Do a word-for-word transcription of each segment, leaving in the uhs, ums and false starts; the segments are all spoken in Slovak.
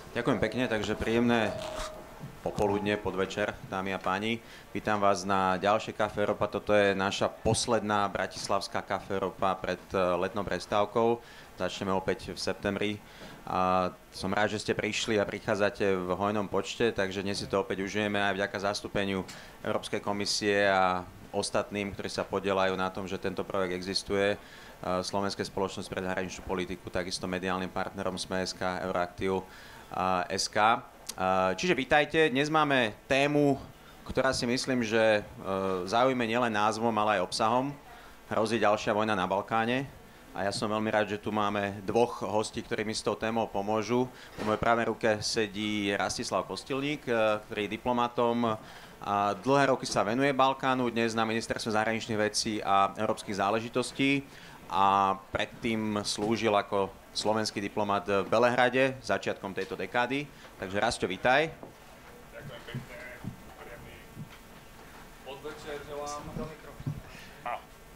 Ďakujem pekne, takže príjemné popoludne, podvečer, dámy a páni. Vítam vás na ďalšie Café Európa. Toto je naša posledná bratislavská Café Európa pred letnou prestávkou. Začneme opäť v septembri. A som rád, že ste prišli a prichádzate v hojnom počte, takže dnes si to opäť užijeme aj vďaka zastúpeniu Európskej komisie a ostatným, ktorí sa podieľajú na tom, že tento projekt existuje. Slovenskej spoločnosti pre zahraničnú politiku, takisto mediálnym partnerom Sme.sk, Euroaktiv es ká. Čiže vítajte, dnes máme tému, ktorá si myslím, že zaujíme nielen názvom, ale aj obsahom. Hrozí ďalšia vojna na Balkáne a ja som veľmi rád, že tu máme dvoch hostí, ktorí mi s tou témou pomôžu. Po mojej pravej ruke sedí Rastislav Kostilník, ktorý je diplomatom a dlhé roky sa venuje Balkánu, dnes na ministerstve zahraničných vecí a európskych záležitostí a predtým slúžil ako slovenský diplomat v Belehrade začiatkom tejto dekády. Takže Rasťo, vítaj. Ďakujem pekne, príjemný podvečer želám. A.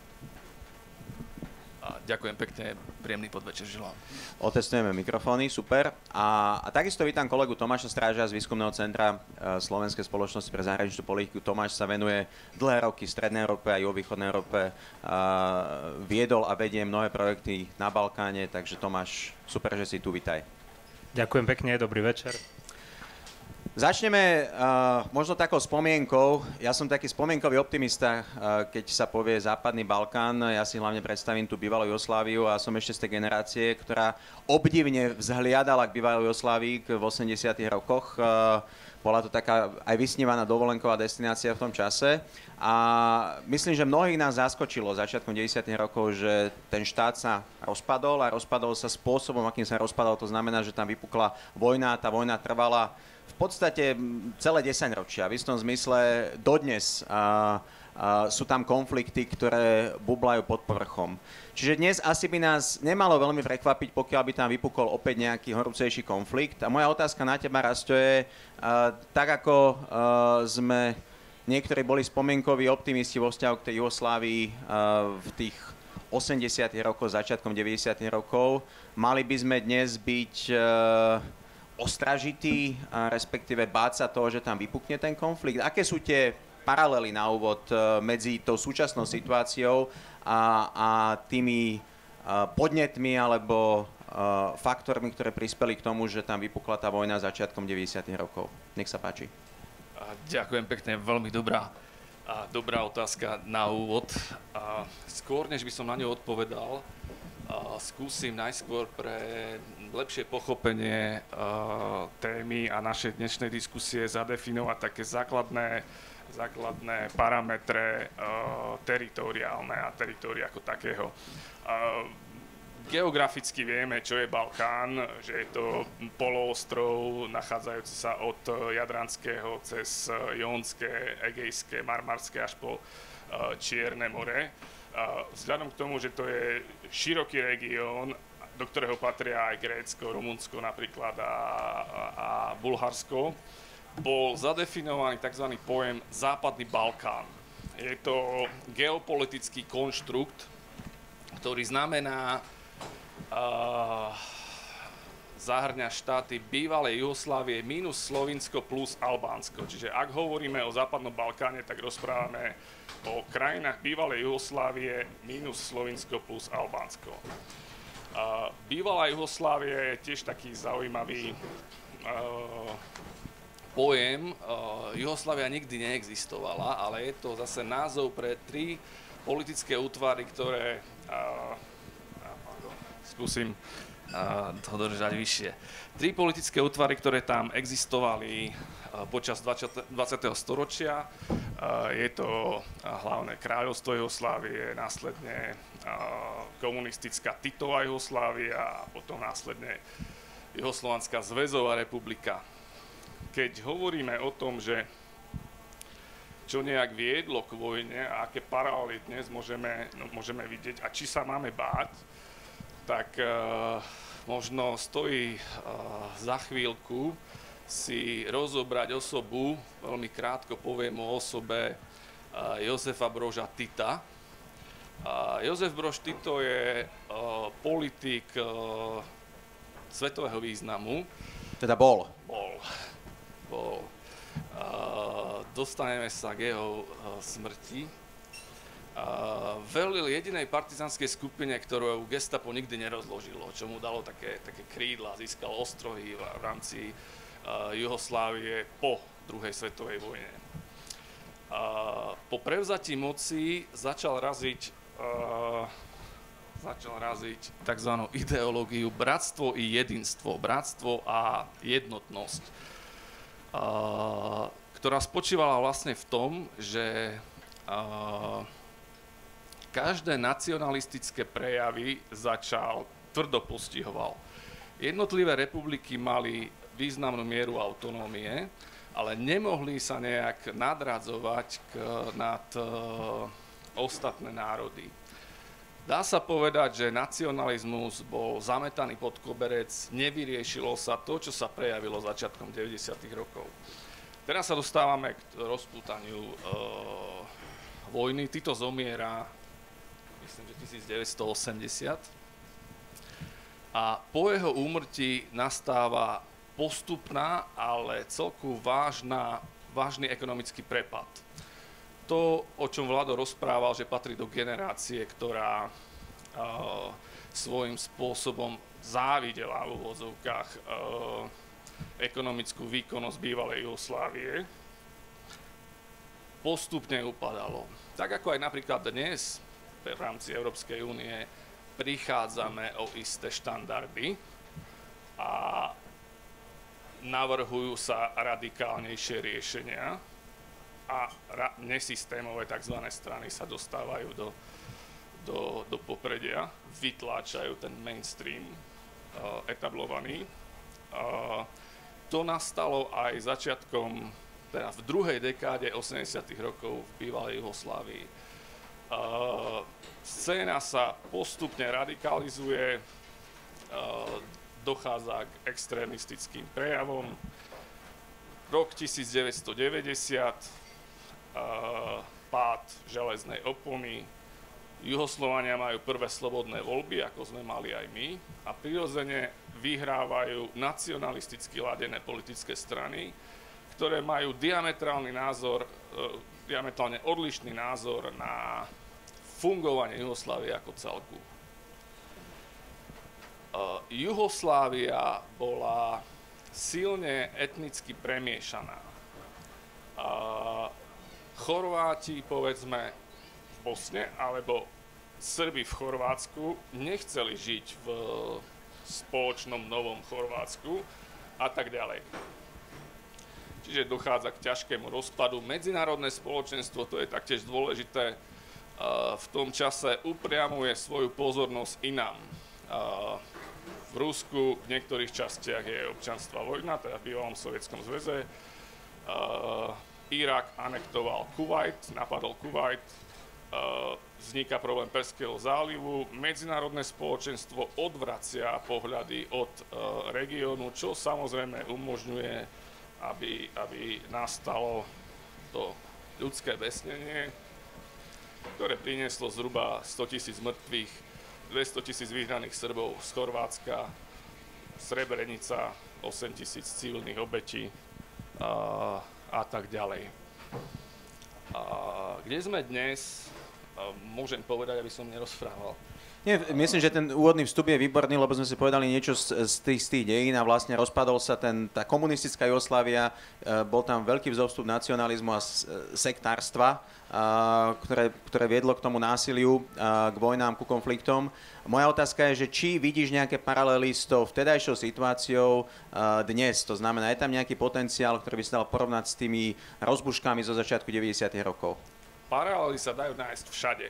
A ďakujem pekne, príjemný podvečer želám. Otestujeme mikrofóny, super. A, a takisto vítam kolegu Tomáša Stráža z Výskumného centra e, Slovenskej spoločnosti pre zahraničnú politiku. Tomáš sa venuje dlhé roky v Strednej Európe a juhovýchodnej Európe. A viedol a vedie mnohé projekty na Balkáne, takže Tomáš, super, že si tu, vítaj. Ďakujem pekne, dobrý večer. Začneme uh, možno takou spomienkou. Ja som taký spomienkový optimista, uh, keď sa povie Západný Balkán. Ja si hlavne predstavím tú bývalú Jugosláviu a som ešte z tej generácie, ktorá obdivne vzhliadala k bývalej Jugoslávii v osemdesiatych rokoch. Uh, bola to taká aj vysnívaná dovolenková destinácia v tom čase. A myslím, že mnohých nás zaskočilo začiatkom deväťdesiatych rokov, že ten štát sa rozpadol a rozpadol sa spôsobom, akým sa rozpadol. To znamená, že tam vypukla vojna, tá vojna trvala v podstate celé desaťročia. V istom zmysle dodnes a, a sú tam konflikty, ktoré bublajú pod povrchom. Čiže dnes asi by nás nemalo veľmi prekvapiť, pokiaľ by tam vypukol opäť nejaký horúcejší konflikt. A moja otázka na teba, Rasto, je, a, tak ako a, sme niektorí boli spomienkoví optimisti vo vzťahu k tej Jugoslávii a, v tých osemdesiatych rokoch, začiatkom deväťdesiatych rokov, mali by sme dnes byť a, ostražitý, respektíve báť sa toho, že tam vypukne ten konflikt? Aké sú tie paralely na úvod medzi tou súčasnou situáciou a, a tými podnetmi alebo faktormi, ktoré prispeli k tomu, že tam vypukla tá vojna začiatkom deväťdesiatych rokov? Nech sa páči. Ďakujem pekne, veľmi dobrá, dobrá otázka na úvod. Skôr, než by som na ňu odpovedal, skúsim najskôr pre lepšie pochopenie uh, témy a našej dnešnej diskusie zadefinovať také základné, základné parametre uh, teritoriálne a teritória ako takého. Uh, geograficky vieme, čo je Balkán, že je to poloostrov nachádzajúci sa od Jadranského cez Jónske, Egejské, Marmarské až po uh, Čierne more. Uh, vzhľadom k tomu, že to je široký región, do ktorého patria aj Grécko, Rumunsko napríklad a, a Bulharsko, bol zadefinovaný tzv. Pojem Západný Balkán. Je to geopolitický konštrukt, ktorý znamená uh, zahŕňa štáty bývalej Jugoslávie minus Slovinsko plus Albánsko. Čiže ak hovoríme o Západnom Balkáne, tak rozprávame o krajinách bývalej Jugoslávie minus Slovinsko plus Albánsko. Uh, bývalá Jugoslávia je tiež taký zaujímavý uh, pojem. Uh, Jugoslávia nikdy neexistovala, ale je to zase názov pre tri politické útvary, ktoré... Uh, pardon, skúsim uh, to držať vyššie. Tri politické útvary, ktoré tam existovali uh, počas dvadsiateho storočia. Uh, je to uh, hlavné kráľovstvo Jugoslávie, následne komunistická Titová Jugoslávia a potom následne Juhoslovanská zväzová republika. Keď hovoríme o tom, že čo nejak viedlo k vojne a aké paralely dnes môžeme, no, môžeme vidieť a či sa máme báť, tak uh, možno stojí uh, za chvíľku si rozobrať osobu, veľmi krátko poviem o osobe uh, Jozefa Broža Tita. Uh, Jozef Brož Tito je uh, politik uh, svetového významu, Teda bol. Bol. Bol. Uh, dostaneme sa k jeho uh, smrti. Uh, velil jedinej partizanskej skupine, ktorú gestapo nikdy nerozložilo, čo mu dalo také, také krídla, získal ostrohy v, v rámci uh, Juhoslávie po druhej svetovej vojne. Uh, po prevzatí moci začal raziť, uh, začal raziť tzv. Ideológiu bratstvo i jedinstvo, bratstvo a jednotnosť, uh, ktorá spočívala vlastne v tom, že uh, každé nacionalistické prejavy začal, tvrdo postihoval. Jednotlivé republiky mali významnú mieru autonómie, ale nemohli sa nejak nadradzovať k, nad uh, ostatné národy. Dá sa povedať, že nacionalizmus bol zametaný pod koberec, nevyriešilo sa to, čo sa prejavilo začiatkom deväťdesiatych rokov. Teraz sa dostávame k rozpútaniu uh, vojny. Tito zomiera, myslím, že tisícdeväťstoosemdesiat. A po jeho úmrtí nastáva postupná, ale celku vážna, vážny ekonomický prepad. To, o čom Vlado rozprával, že patrí do generácie, ktorá uh, svojím spôsobom závidela v úvodzovkách uh, ekonomickú výkonnosť bývalej Jugoslávie, postupne upadalo. Tak ako aj napríklad dnes v rámci Európskej únie prichádzame o isté štandardy a navrhujú sa radikálnejšie riešenia a ra- nesystémové tzv. Strany sa dostávajú do, do, do popredia, vytláčajú ten mainstream uh, etablovaný. Uh, to nastalo aj začiatkom, teda v druhej dekáde osemdesiatych rokov v bývalej Juhoslávii. Uh, scéna sa postupne radikalizuje, uh, dochádza k extrémistickým prejavom. Rok tisícdeväťstodeväťdesiat, uh, pád železnej opony, Juhoslovania majú prvé slobodné voľby, ako sme mali aj my, a prirodzene vyhrávajú nacionalisticky ladené politické strany, ktoré majú diametrálny názor, uh, diametrálne odlišný názor na fungovanie Juhoslávie ako celku. Uh, Juhoslávia bola silne etnicky premiešaná. Uh, Chorváti, povedzme, v Bosne, alebo Srbi v Chorvátsku nechceli žiť v spoločnom novom Chorvátsku a tak ďalej. Čiže dochádza k ťažkému rozpadu. Medzinárodné spoločenstvo, to je taktiež dôležité, v tom čase upriamuje svoju pozornosť inám. V Rusku v niektorých častiach je občianstva vojna, teda v bývalom Sovietskom zväze. Irak anektoval Kuvajt, napadol Kuvajt, vzniká problém Perského zálivu, medzinárodné spoločenstvo odvracia pohľady od regiónu, čo samozrejme umožňuje, aby, aby nastalo to ľudské besnenie, ktoré prinieslo zhruba stotisíc mŕtvych, dvestotisíc vyhnaných Srbov z Chorvátska, Srebrenica, osemtisíc civilných obetí a, a tak ďalej. A kde sme dnes, môžem povedať, aby som nerozprával. Nie, myslím, že ten úvodný vstup je výborný, lebo sme si povedali niečo z, z, tých, z tých dejín a vlastne rozpadol sa ten, tá komunistická Jugoslávia, e, bol tam veľký vzostup nacionalizmu a sektárstva, a, ktoré, ktoré viedlo k tomu násiliu, a, k vojnám, ku konfliktom. Moja otázka je, že či vidíš nejaké paralely s tou vtedajšou situáciou a, dnes, to znamená, je tam nejaký potenciál, ktorý by sa dal porovnať s tými rozbuškami zo začiatku deväťdesiatych rokov? Paralely sa dajú nájsť všade.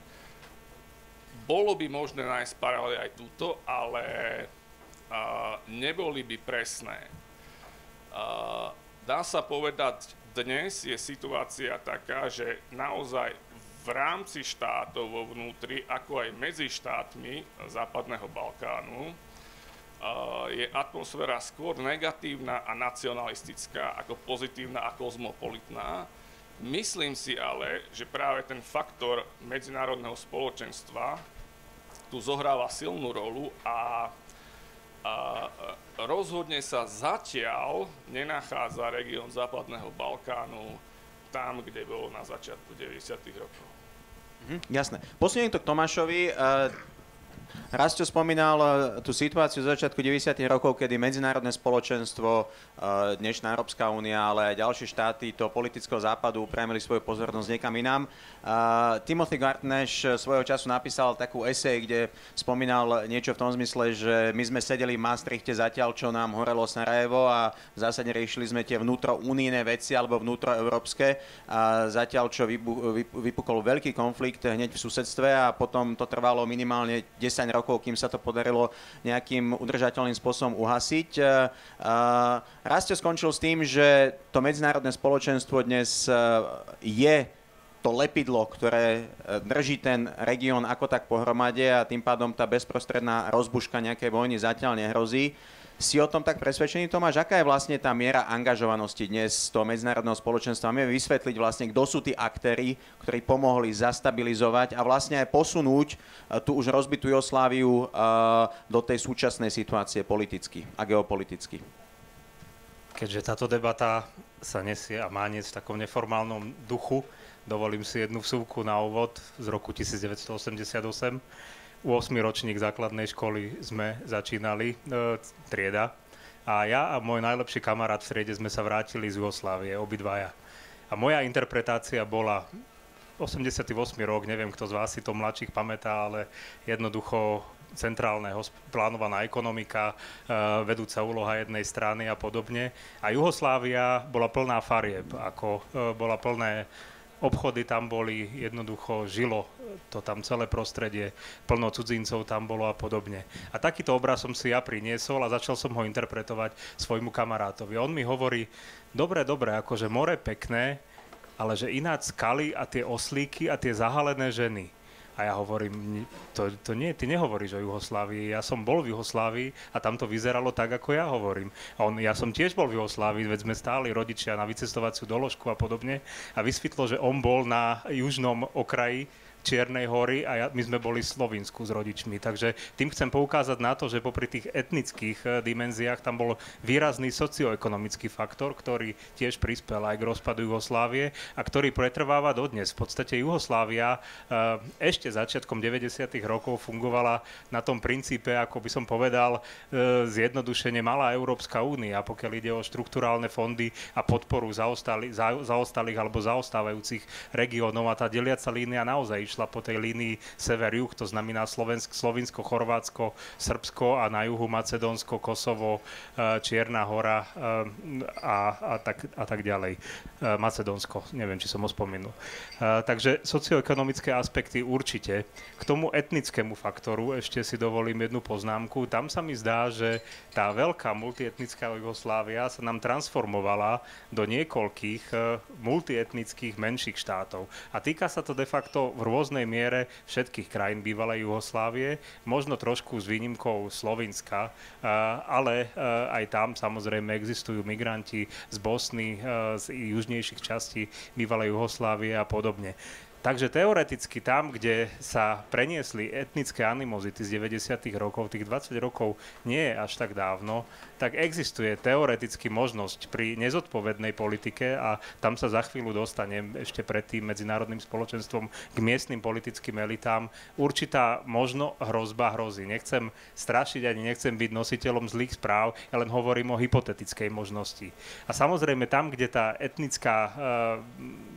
Bolo by možné nájsť paralely aj túto, ale uh, neboli by presné. Uh, dá sa povedať, dnes je situácia taká, že naozaj v rámci štátov vo vnútri, ako aj medzi štátmi západného Balkánu, uh, je atmosféra skôr negatívna a nacionalistická, ako pozitívna a kozmopolitná. Myslím si ale, že práve ten faktor medzinárodného spoločenstva tu zohráva silnú rolu a, a A rozhodne sa zatiaľ nenachádza región Západného Balkánu tam, kde bol na začiatku deväťdesiatych rokov. Mhm, jasné. Posuniem to k Tomášovi. Rastio spomínal tú situáciu z začiatku deväťdesiatych rokov, kedy medzinárodné spoločenstvo, dnešná Európska únia, ale aj ďalšie štáty to politického západu upriamili svoju pozornosť niekam inám. Timothy Gartneš svojho času napísal takú esej, kde spomínal niečo v tom zmysle, že my sme sedeli v Maastrichte zatiaľ, čo nám horelo Sarajevo a v zásade riešili sme tie vnútrounijné veci alebo vnútroeurópske. A zatiaľ, čo vypukol veľký konflikt hneď v susedstve a potom to trvalo minimálne desať rokov, kým sa to podarilo nejakým udržateľným spôsobom uhasiť. Rastio skončil s tým, že to medzinárodné spoločenstvo dnes je to lepidlo, ktoré drží ten región ako tak pohromade a tým pádom tá bezprostredná rozbuška nejakej vojny zatiaľ nehrozí. Si o tom tak presvedčený, Tomáš? Aká je vlastne tá miera angažovanosti dnes toho medzinárodného spoločenstva? Máme vysvetliť vlastne, kto sú tí aktéri, ktorí pomohli zastabilizovať a vlastne aj posunúť tú už rozbitú Jugosláviu do tej súčasnej situácie politicky a geopoliticky. Keďže táto debata sa nesie a má niesť v takom neformálnom duchu, dovolím si jednu vsúvku na úvod z roku devätnásťstoosemdesiatosem. ôsmy ročník základnej školy sme začínali, e, trieda. A ja a môj najlepší kamarát v triede sme sa vrátili z Jugoslávie, obidvaja. A moja interpretácia bola osemdesiaty ôsmy rok, neviem, kto z vás si to mladších pamätá, ale jednoducho centrálne plánovaná ekonomika, e, vedúca úloha jednej strany a podobne. A Jugoslávia bola plná farieb, ako e, bola plné obchody tam boli, jednoducho žilo to tam celé prostredie, plno cudzincov tam bolo a podobne. A takýto obraz som si ja priniesol a začal som ho interpretovať svojmu kamarátovi. On mi hovorí, dobre, dobre, akože more pekné, ale že ináč skaly a tie oslíky a tie zahalené ženy. A ja hovorím, to, to nie, ty nehovoríš o Juhoslávii, ja som bol v Juhoslávii a tam to vyzeralo tak, ako ja hovorím. A on, ja som tiež bol v Juhoslávii, veď sme stáli rodičia na vycestovaciu doložku a podobne. A vysvetlo, že on bol na južnom okraji Čiernej hory a ja, my sme boli v Slovinsku s rodičmi. Takže tým chcem poukázať na to, že popri tých etnických dimenziách tam bol výrazný socioekonomický faktor, ktorý tiež prispel aj k rozpadu Juhoslávie a ktorý pretrváva dodnes. V podstate Juhoslávia ešte začiatkom deväťdesiatych rokov fungovala na tom princípe, ako by som povedal, zjednodušene malá Európska únia, pokiaľ ide o štrukturálne fondy a podporu zaostali, za, zaostalých alebo zaostávajúcich regiónov a tá deliaca línia naozaj išla po tej línii sever-juh, to znamená Slovensk, Slovinsko, Chorvátsko, Srbsko a na juhu Macedónsko, Kosovo, Čierna hora a, a, tak, a tak ďalej. Macedónsko, neviem, či som ho spomenul. Takže socioekonomické aspekty určite. K tomu etnickému faktoru ešte si dovolím jednu poznámku. Tam sa mi zdá, že tá veľká multietnická Jugoslávia sa nám transformovala do niekoľkých multietnických menších štátov. A týka sa to de facto v rôznej miere všetkých krajín bývalej Juhoslávie, možno trošku s výnimkou Slovinska, ale aj tam samozrejme existujú migranti z Bosny, z južnejších častí bývalej Juhoslávie a podobne. Takže teoreticky tam, kde sa preniesli etnické animozity z deväťdesiatych rokov, tých dvadsať rokov nie je až tak dávno, tak existuje teoreticky možnosť pri nezodpovednej politike a tam sa za chvíľu dostanem ešte pred tým medzinárodným spoločenstvom k miestnym politickým elitám. Určitá možno hrozba hrozí. Nechcem strašiť ani nechcem byť nositeľom zlých správ, ja len hovorím o hypotetickej možnosti. A samozrejme tam, kde tá etnická uh,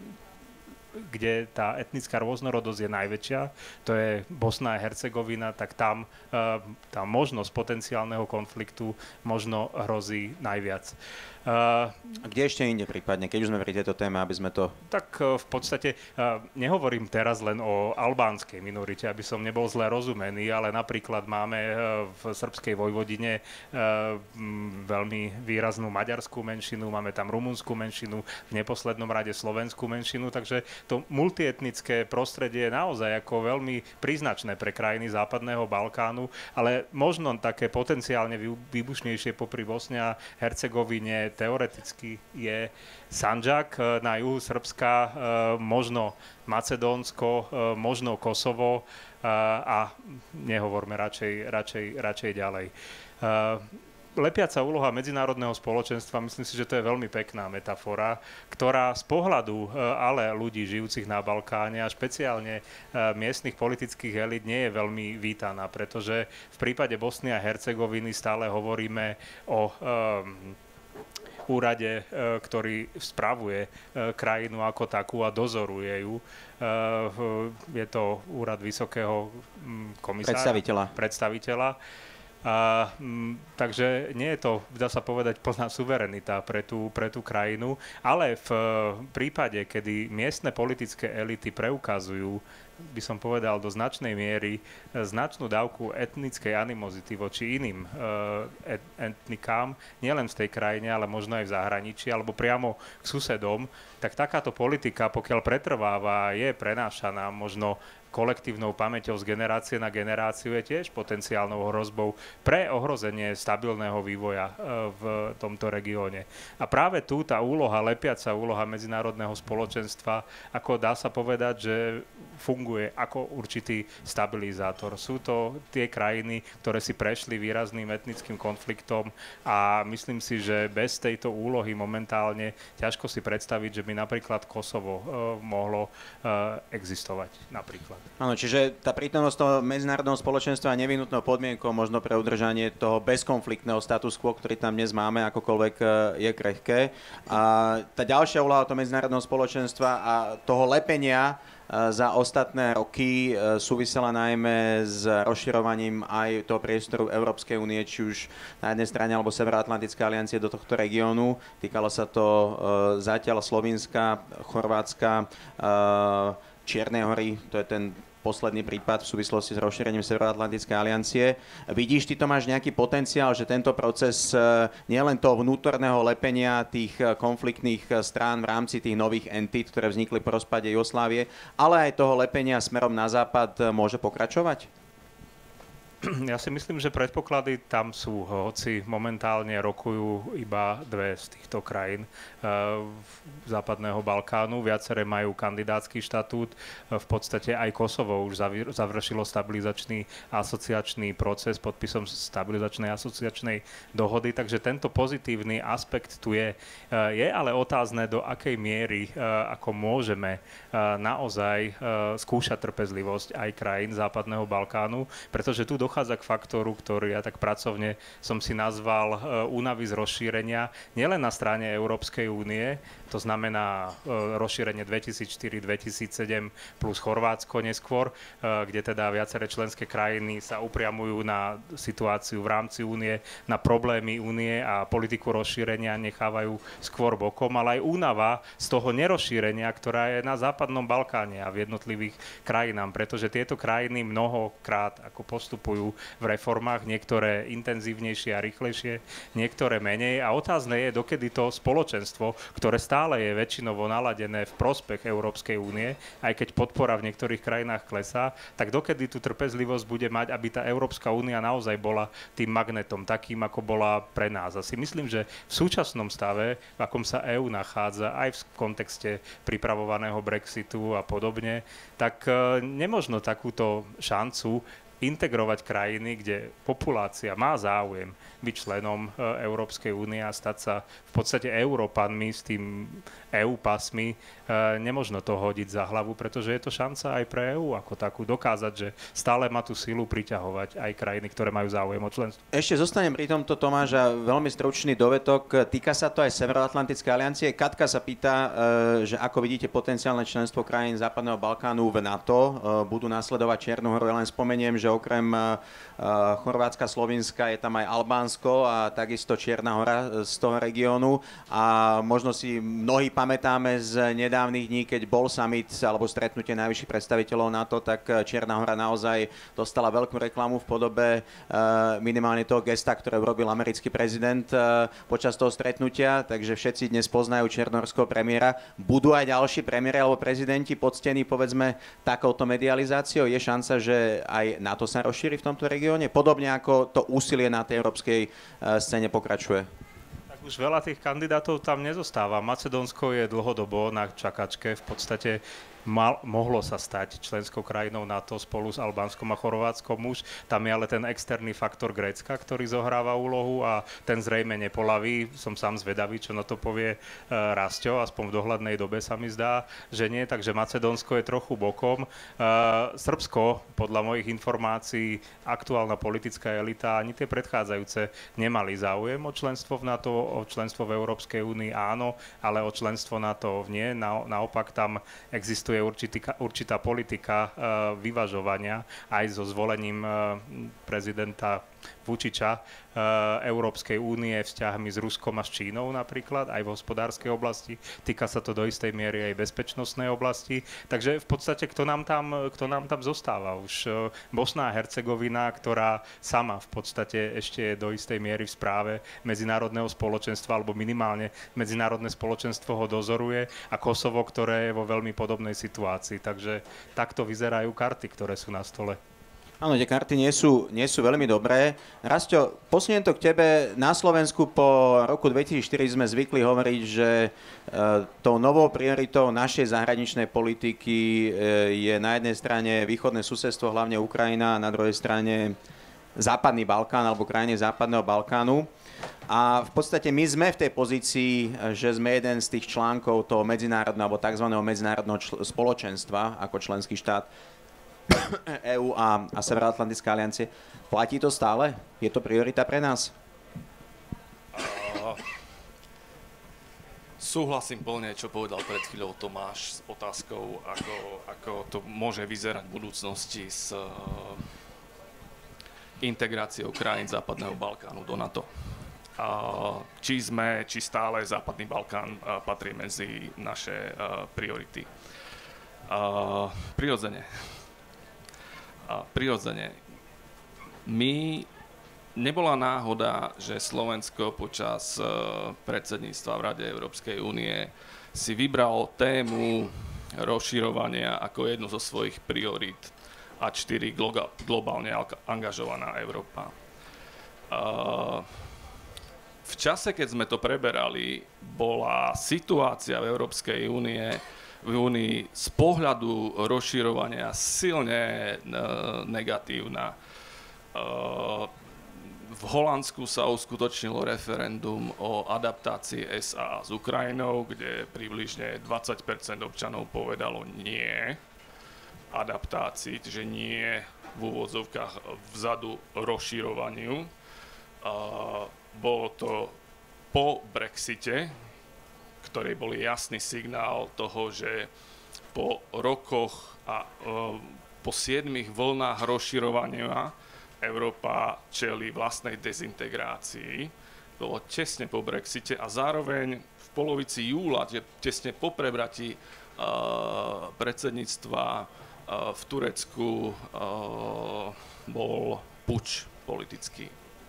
kde tá etnická rôznorodosť je najväčšia, to je Bosna a Hercegovina, tak tam tá možnosť potenciálneho konfliktu možno hrozí najviac. Uh, Kde ešte inde prípadne, keď už sme pri tejto téme, aby sme to... Tak uh, v podstate uh, nehovorím teraz len o albánskej minorite, aby som nebol zle rozumený, ale napríklad máme uh, v srbskej Vojvodine uh, m, veľmi výraznú maďarskú menšinu, máme tam rumunskú menšinu, v neposlednom rade slovenskú menšinu, takže to multietnické prostredie je naozaj ako veľmi príznačné pre krajiny Západného Balkánu, ale možno také potenciálne výbušnejšie popri Bosne a Hercegovine teoreticky je Sandžak na juhu Srbska, možno Macedónsko, možno Kosovo a nehovorme radšej, radšej, radšej ďalej. Lepiaca úloha medzinárodného spoločenstva, myslím si, že to je veľmi pekná metafora, ktorá z pohľadu ale ľudí žijúcich na Balkáne a špeciálne miestnych politických elít nie je veľmi vítaná, pretože v prípade Bosny a Hercegoviny stále hovoríme o um, úrade, ktorý spravuje krajinu ako takú a dozoruje ju. Je to úrad vysokého komisára, predstaviteľa. predstaviteľa. A, m, takže nie je to, dá sa povedať, plná suverenita pre tú, pre tú krajinu, ale v prípade, kedy miestne politické elity preukazujú, by som povedal, do značnej miery značnú dávku etnickej animozity voči iným et, etnikám, nielen v tej krajine, ale možno aj v zahraničí, alebo priamo k susedom, tak takáto politika, pokiaľ pretrváva, je prenášaná možno kolektívnou pamäťou z generácie na generáciu, je tiež potenciálnou hrozbou pre ohrozenie stabilného vývoja v tomto regióne. A práve tu tá úloha, lepiaca úloha medzinárodného spoločenstva, ako dá sa povedať, že funguje ako určitý stabilizátor. Sú to tie krajiny, ktoré si prešli výrazným etnickým konfliktom a myslím si, že bez tejto úlohy momentálne ťažko si predstaviť, že by napríklad Kosovo uh, mohlo uh, existovať napríklad. Áno, čiže tá prítomnosť toho medzinárodného spoločenstva je nevyhnutnou podmienkou možno pre udržanie toho bezkonfliktného status quo, ktorý tam dnes máme, akokoľvek je krehké. A tá ďalšia úloha toho medzinárodného spoločenstva a toho lepenia za ostatné roky súvisela najmä s rozširovaním aj toho priestoru Európskej únie, či už na jednej strane alebo Severoatlantické aliancie do tohto regiónu. Týkalo sa to zatiaľ Slovinska, Chorvátska, Čiernej Hory, to je ten posledný prípad v súvislosti s rozšírením Severoatlantickej aliancie. Vidíš, ty to máš nejaký potenciál, že tento proces nielen toho vnútorného lepenia tých konfliktných strán v rámci tých nových entít, ktoré vznikli po rozpade Jugoslávie, ale aj toho lepenia smerom na západ môže pokračovať? Ja si myslím, že predpoklady tam sú, hoci momentálne rokujú iba dve z týchto krajín uh, západného Balkánu. Viaceré majú kandidátsky štatút. V podstate aj Kosovo už završilo stabilizačný asociačný proces podpisom stabilizačnej asociačnej dohody, takže tento pozitívny aspekt tu je. Uh, je ale otázne, do akej miery uh, ako môžeme uh, naozaj uh, skúšať trpezlivosť aj krajín západného Balkánu, pretože tu dochádza k faktoru, ktorý ja tak pracovne som si nazval únavy z rozšírenia, nielen na strane Európskej únie, to znamená rozšírenie dvetisícštyri dvetisícsedem plus Chorvátsko neskôr, kde teda viaceré členské krajiny sa upriamujú na situáciu v rámci únie, na problémy únie a politiku rozšírenia nechávajú skôr bokom, ale aj únava z toho nerozšírenia, ktorá je na západnom Balkáne a v jednotlivých krajinách, pretože tieto krajiny mnohokrát ako postupujú v reformách, niektoré intenzívnejšie a rýchlejšie, niektoré menej a otázne je, dokedy to spoločenstvo, ktoré stále je väčšinovo naladené v prospech Európskej únie, aj keď podpora v niektorých krajinách klesá, tak dokedy tú trpezlivosť bude mať, aby tá Európska únia naozaj bola tým magnetom, takým, ako bola pre nás. A si myslím, že v súčasnom stave, v akom sa EÚ nachádza, aj v kontexte pripravovaného Brexitu a podobne, tak nemožno takúto šancu integrovať krajiny, kde populácia má záujem byť členom Európskej únie a stať sa v podstate Európanmi s tým é ú pasmi, nemožno to hodiť za hlavu, pretože je to šanca aj pre EÚ ako takú dokázať, že stále má tú silu priťahovať aj krajiny, ktoré majú záujem o členstvo. Ešte zostanem pri tomto, Tomáš, a veľmi stručný dovetok. Týka sa to aj Severoatlantickej aliancie. Katka sa pýta, že ako vidíte potenciálne členstvo krajín Západného Balkánu v NATO. Budú nasledovať Čiernu Horu. Len spomeniem, že okrem Chorvátska, Slovinska je tam aj Albánsko a takisto Čierna hora z toho regiónu. A možno si mnohí pamätáme z nedávnych dní, keď bol summit alebo stretnutie najvyšších predstaviteľov NATO, tak Čierna hora naozaj dostala veľkú reklamu v podobe minimálne toho gesta, ktoré urobil americký prezident počas toho stretnutia. Takže všetci dnes poznajú čiernohorského premiéra. Budú aj ďalší premiéri alebo prezidenti poctení, povedzme, takouto medializáciou? Je šanca, že aj NATO sa rozšíri v tomto regióne? Podobne ako to úsilie na tej európskej scéne pokračuje. Tak už veľa tých kandidátov tam nezostáva. Macedónsko je dlhodobo na čakačke. V podstate mal, mohlo sa stať členskou krajinou NATO spolu s Albánskom a Chorvátskom už. Tam je ale ten externý faktor Grécka, ktorý zohráva úlohu a ten zrejme nepolaví. Som sám zvedavý, čo na to povie e, Rasťo, aspoň v dohľadnej dobe sa mi zdá, že nie. Takže Macedónsko je trochu bokom. E, Srbsko, podľa mojich informácií, aktuálna politická elita, ani tie predchádzajúce nemali záujem o členstvo v NATO, o členstvo v Európskej únii áno, ale o členstvo NATO nie. Na, naopak tam existuje je určitá, určitá politika uh, vyvažovania aj so zvolením uh, prezidenta Vučiča uh, Európskej únie vzťahmi s Ruskom a s Čínou napríklad, aj v hospodárskej oblasti. Týka sa to do istej miery aj bezpečnostnej oblasti. Takže v podstate, kto nám tam, kto nám tam zostáva? Už uh, Bosna a Hercegovina, ktorá sama v podstate ešte je do istej miery v správe medzinárodného spoločenstva, alebo minimálne medzinárodné spoločenstvo ho dozoruje, a Kosovo, ktoré je vo veľmi podobnej situácii. Takže takto vyzerajú karty, ktoré sú na stole. Áno, tie karty nie sú, nie sú veľmi dobré. Rasťo, posuniem to k tebe. Na Slovensku po roku dvetisícštyri sme zvykli hovoriť, že e, tou novou prioritou našej zahraničnej politiky e, je na jednej strane východné susedstvo, hlavne Ukrajina, a na druhej strane západný Balkán alebo krajiny západného Balkánu. A v podstate my sme v tej pozícii, že sme jeden z tých článkov toho medzinárodného alebo tzv. Medzinárodného čl- spoločenstva ako členský štát é ú a, a Severoatlantická aliancie. Platí to stále? Je to priorita pre nás? Uh, súhlasím plne, čo povedal pred chvíľou Tomáš s otázkou, ako, ako to môže vyzerať v budúcnosti s uh, integráciou krajín Západného Balkánu do NATO. Uh, či sme, či stále Západný Balkán uh, patrí medzi naše uh, priority. Uh, prirodzene. A prirodzene. My, nebola náhoda, že Slovensko počas uh, predsedníctva v Rade Európskej únie si vybralo tému rozširovania ako jednu zo svojich priorít á štyri glo- globálne angažovaná Európa. Uh, v čase, keď sme to preberali, bola situácia v Európskej únie v Únii z pohľadu rozširovania silne negatívna. V Holandsku sa uskutočnilo referendum o adaptácii es á s Ukrajinou, kde približne dvadsať percent občanov povedalo nie adaptácii, čiže nie v úvodzovkách vzadu rozširovaniu. Bolo to po Brexite, ktorý bol jasný signál toho, že po rokoch a e, po siedmich vlnách rozširovania Európa čelí vlastnej dezintegrácii. Bolo tesne po Brexite a zároveň v polovici júla, tesne po prebratí e, predsedníctva e, v Turecku e, bol puč politický.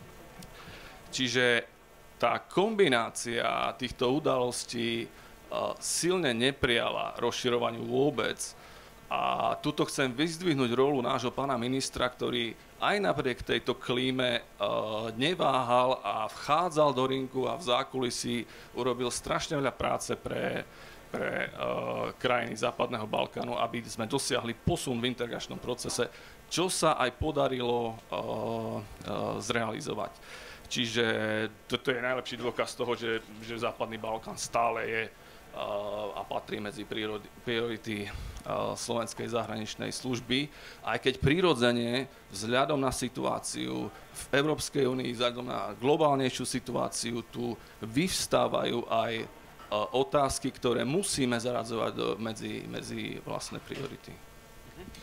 Čiže tá kombinácia týchto udalostí uh, silne neprijala rozširovaniu vôbec. A tuto chcem vyzdvihnúť rolu nášho pána ministra, ktorý aj napriek tejto klíme uh, neváhal a vchádzal do ringu a v zákulisí urobil strašne veľa práce pre, pre uh, krajiny Západného Balkánu, aby sme dosiahli posun v integračnom procese, čo sa aj podarilo uh, uh, zrealizovať. Čiže toto je najlepší dôkaz toho, že, že Západný Balkán stále je uh, a patrí medzi priority uh, slovenskej zahraničnej služby, aj keď prirodzene vzhľadom na situáciu v Európskej únii, vzhľadom na globálnejšiu situáciu, tu vyvstávajú aj uh, otázky, ktoré musíme zaradzovať do, medzi, medzi vlastné priority.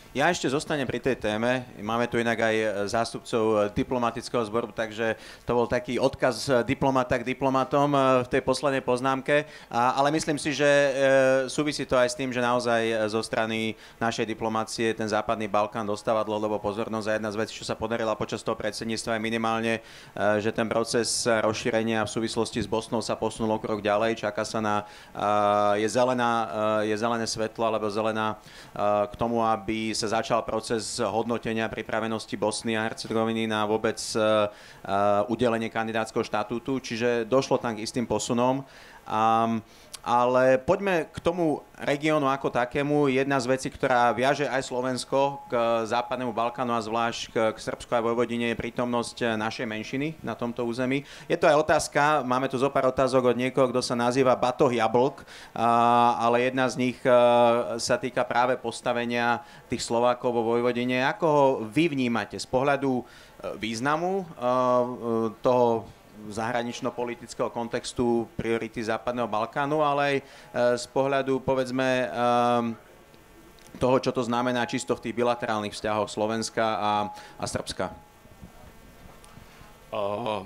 Ja ešte zostanem pri tej téme. Máme tu inak aj zástupcov diplomatického zboru, takže to bol taký odkaz diplomata k diplomatom v tej poslednej poznámke. A, ale myslím si, že e, súvisí to aj s tým, že naozaj zo strany našej diplomácie ten západný Balkán dostáva dlhodobo pozornosť. A jedna z vecí, čo sa podarila počas toho predsedníctva, je minimálne, e, že ten proces rozšírenia v súvislosti s Bosnou sa posunul o krok ďalej. Čaká sa na, e, je, zelená, e, je zelené svetlo alebo zelená e, k tomu, aby sa začal proces hodnotenia pripravenosti Bosny a Hercegoviny na vôbec uh, uh, udelenie kandidátskeho štatútu, čiže došlo tam k istým posunom. Um, ale poďme k tomu regiónu ako takému. Jedna z vecí, ktorá viaže aj Slovensko k západnému Balkánu a zvlášť k, k Srbsku a Vojvodine, je prítomnosť našej menšiny na tomto území. Je to aj otázka, máme tu zo pár otázok od niekoho, kto sa nazýva Batoh Jablk, ale jedna z nich sa týka práve postavenia tých Slovákov vo Vojvodine. Ako ho vy vnímate z pohľadu významu toho zahranično-politického kontextu priority Západného Balkánu, ale aj z pohľadu, povedzme, toho, čo to znamená čisto v tých bilaterálnych vzťahoch Slovenska a, a Srbska? Uh,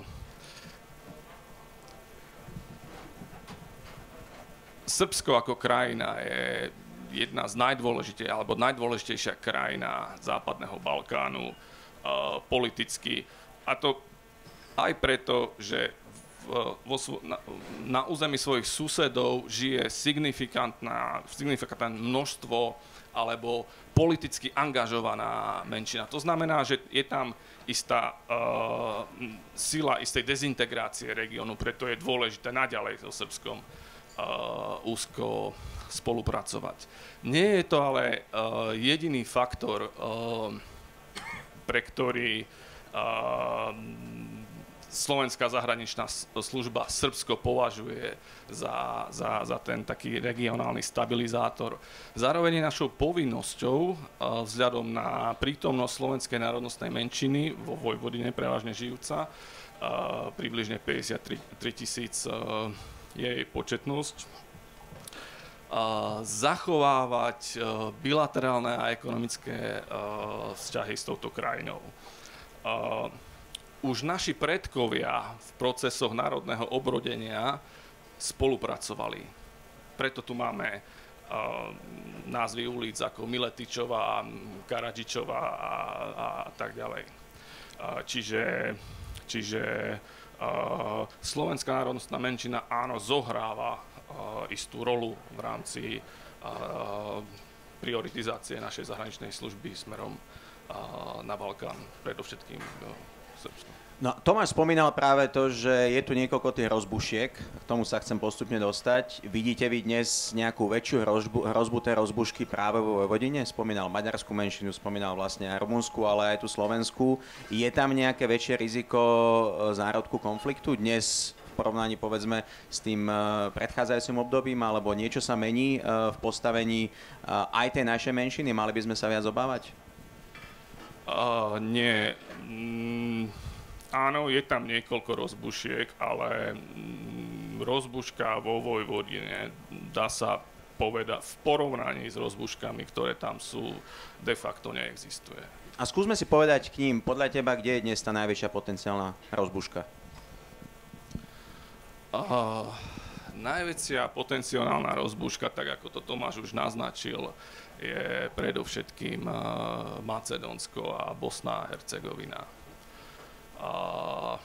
Srbsko ako krajina je jedna z najdôležitejších, alebo najdôležitejšia krajina Západného Balkánu uh, politicky. A to aj preto, že v, vo, na, na území svojich susedov žije signifikantné množstvo alebo politicky angažovaná menšina. To znamená, že je tam istá uh, sila istej dezintegrácie regiónu, preto je dôležité naďalej so Srbskom uh, úzko spolupracovať. Nie je to ale uh, jediný faktor, uh, pre ktorý uh, Slovenská zahraničná služba Srbsko považuje za, za, za ten taký regionálny stabilizátor. Zároveň je našou povinnosťou vzhľadom na prítomnosť slovenskej národnostnej menšiny vo Vojvodine, prevažne žijúca, približne päťdesiattri tisíc je jej početnosť, zachovávať bilaterálne a ekonomické vzťahy s touto krajinou. Už naši predkovia v procesoch národného obrodenia spolupracovali. Preto tu máme uh, názvy ulic ako Miletičová, Karadžičová a, a tak ďalej. Uh, čiže čiže uh, slovenská národnostná menšina áno zohráva uh, istú rolu v rámci uh, prioritizácie našej zahraničnej služby smerom uh, na Balkán, predovšetkým uh, Srbsku. No, Tomáš spomínal práve to, že je tu niekoľko tých rozbušiek, k tomu sa chcem postupne dostať. Vidíte vy dnes nejakú väčšiu hrozbu, hrozbu tej rozbušky práve vo Vojvodine? Spomínal maďarskú menšinu, spomínal vlastne aj rumunsku, ale aj tú slovenskú. Je tam nejaké väčšie riziko zárodku konfliktu dnes v porovnaní, povedzme, s tým predchádzajúcim obdobím, alebo niečo sa mení v postavení aj tej našej menšiny? Mali by sme sa viac obávať? Uh, nie. Mm, áno, je tam niekoľko rozbušiek, ale mm, rozbuška vo Vojvodine, dá sa povedať, v porovnaní s rozbuškami, ktoré tam sú, de facto neexistuje. A skúsme si povedať k ním, podľa teba, kde je dnes tá najväčšia potenciálna rozbuška? Uh, najväčšia potenciálna rozbuška, tak ako to Tomáš už naznačil, je predovšetkým uh, Macedónsko a Bosna a Hercegovina. Uh,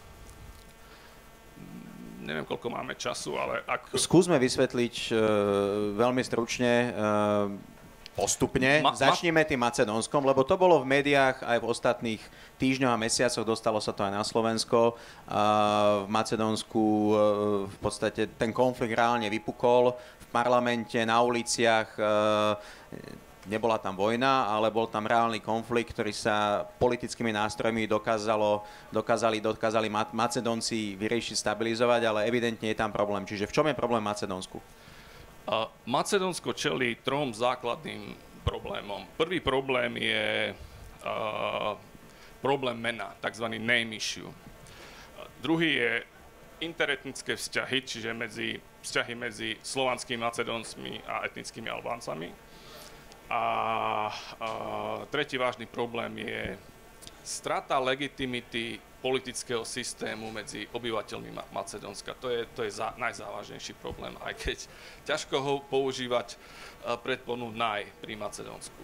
neviem, koľko máme času, ale ak... Skúsme vysvetliť uh, veľmi stručne, uh, postupne. Ma, Začneme tým Macedónskom, lebo to bolo v médiách aj v ostatných týždňoch a mesiacoch, dostalo sa to aj na Slovensko. Uh, v Macedónsku uh, v podstate ten konflikt reálne vypukol v parlamente, na uliciach. Uh, Nebola tam vojna, ale bol tam reálny konflikt, ktorý sa politickými nástrojmi dokázalo, dokázali, dokázali Macedónci vyriešiť, stabilizovať, ale evidentne je tam problém. Čiže v čom je problém Macedónsku? Uh, Macedónsko čelí trom základným problémom. Prvý problém je uh, problém mena, tzv. Name issue. Uh, druhý je interetnické vzťahy, čiže medzi, vzťahy medzi slovanskými Macedóncmi a etnickými Albáncami. A, a tretí vážny problém je strata legitimity politického systému medzi obyvateľmi Macedónska. To je, to je za, najzávažnejší problém, aj keď ťažko ho používať uh, predponu naj pri Macedónsku.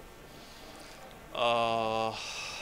Uh,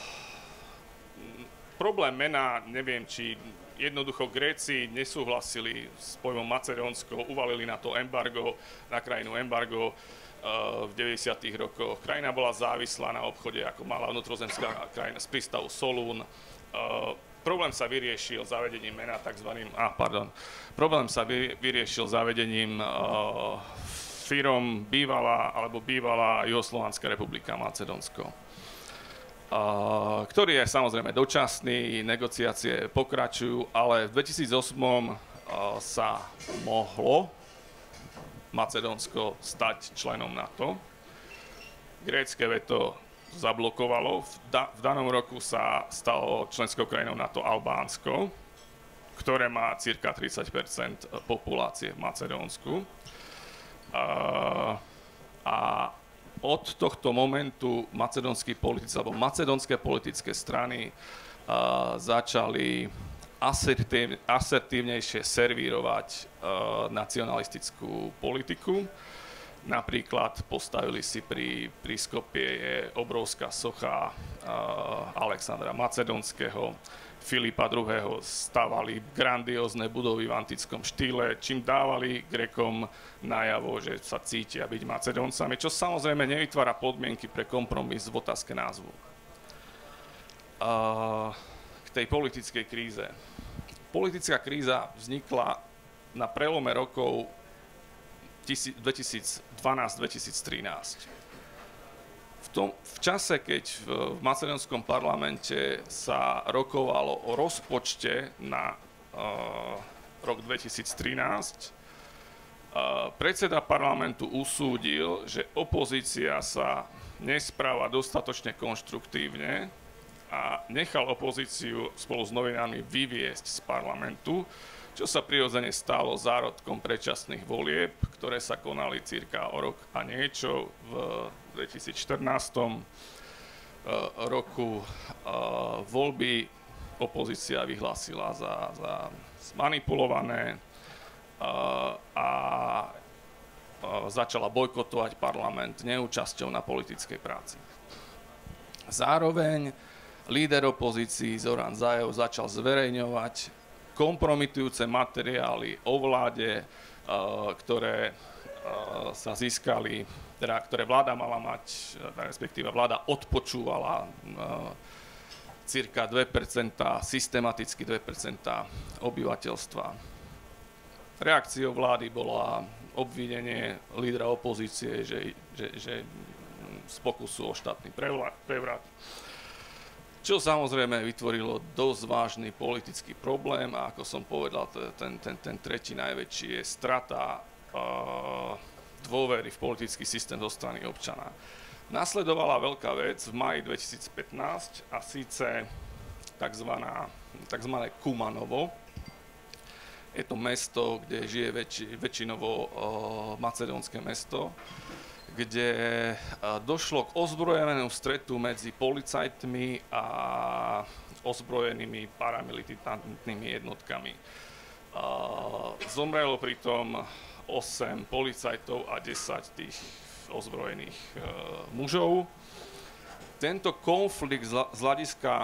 problém mena, neviem, či jednoducho Gréci nesúhlasili s pojmom Macedónsko, uvalili na to embargo, na krajinu embargo v deväťdesiatych rokoch. Krajina bola závislá na obchode, ako malá vnútrozemská krajina z prístavu Solún. Uh, problém sa vyriešil zavedením mena takzvaným... Ah, pardon. Problém sa vy, vyriešil zavedením uh, firom bývalá alebo bývalá Juhoslovanská republika Macedónsko, uh, ktorý je samozrejme dočasný, negociácie pokračujú, ale v dvetisícosem uh, sa mohlo Macedónsko stať členom NATO. Grécke veto zablokovalo. V, da, v danom roku sa stalo členskou krajinou NATO Albánsko, ktoré má cirka tridsať percent populácie v Macedónsku. A, a od tohto momentu macedónski politici, alebo macedónske politické strany a, začali Asertív, asertívnejšie servírovať uh, nacionalistickú politiku. Napríklad postavili si pri, pri Skopje je obrovská socha uh, Alexandra Macedónskeho, Filipa druhého. Stavali grandiózne budovy v antickom štýle, čím dávali Grékom najavo, že sa cítia byť Macedóncami, čo samozrejme nevytvára podmienky pre kompromis v otázke názvu. Uh, k tej politickej kríze. Politická kríza vznikla na prelome rokov dvetisícdvanásť dvetisíctrinásť. V, tom, v čase, keď v, v macedónskom parlamente sa rokovalo o rozpočte na uh, rok dvetisíctrinásť, uh, predseda parlamentu usúdil, že opozícia sa nespráva dostatočne konštruktívne a nechal opozíciu spolu s novinármi vyviesť z parlamentu, čo sa prirodzene stalo zárodkom predčasných volieb, ktoré sa konali cirka o rok a niečo v dvetisícštrnástom roku. Voľby opozícia vyhlásila za, za zmanipulované a začala bojkotovať parlament neúčasťou na politickej práci. Zároveň líder opozícií Zoran Zaev začal zverejňovať kompromitujúce materiály o vláde, ktoré sa získali, teda ktoré vláda mala mať, respektíve vláda odpočúvala cirka dve percentá, systematicky dve percentá obyvateľstva. Reakciou vlády bola obvinenie lídra opozície, že, že, že z pokusu o štátny prevrat. Čo samozrejme vytvorilo dosť vážny politický problém a ako som povedal, ten, ten, ten tretí najväčší je strata uh, dôvery v politický systém zo strany občana. Nasledovala veľká vec v máji dvetisícpätnásť a síce takzvaná, takzvané Kumanovo. Je to mesto, kde žije väčši, väčšinovo uh, macedónske mesto, kde došlo k ozbrojenému stretu medzi policajtmi a ozbrojenými paramilitantnými jednotkami. Zomrelo pritom osem policajtov a desať tých ozbrojených mužov. Tento konflikt z hľadiska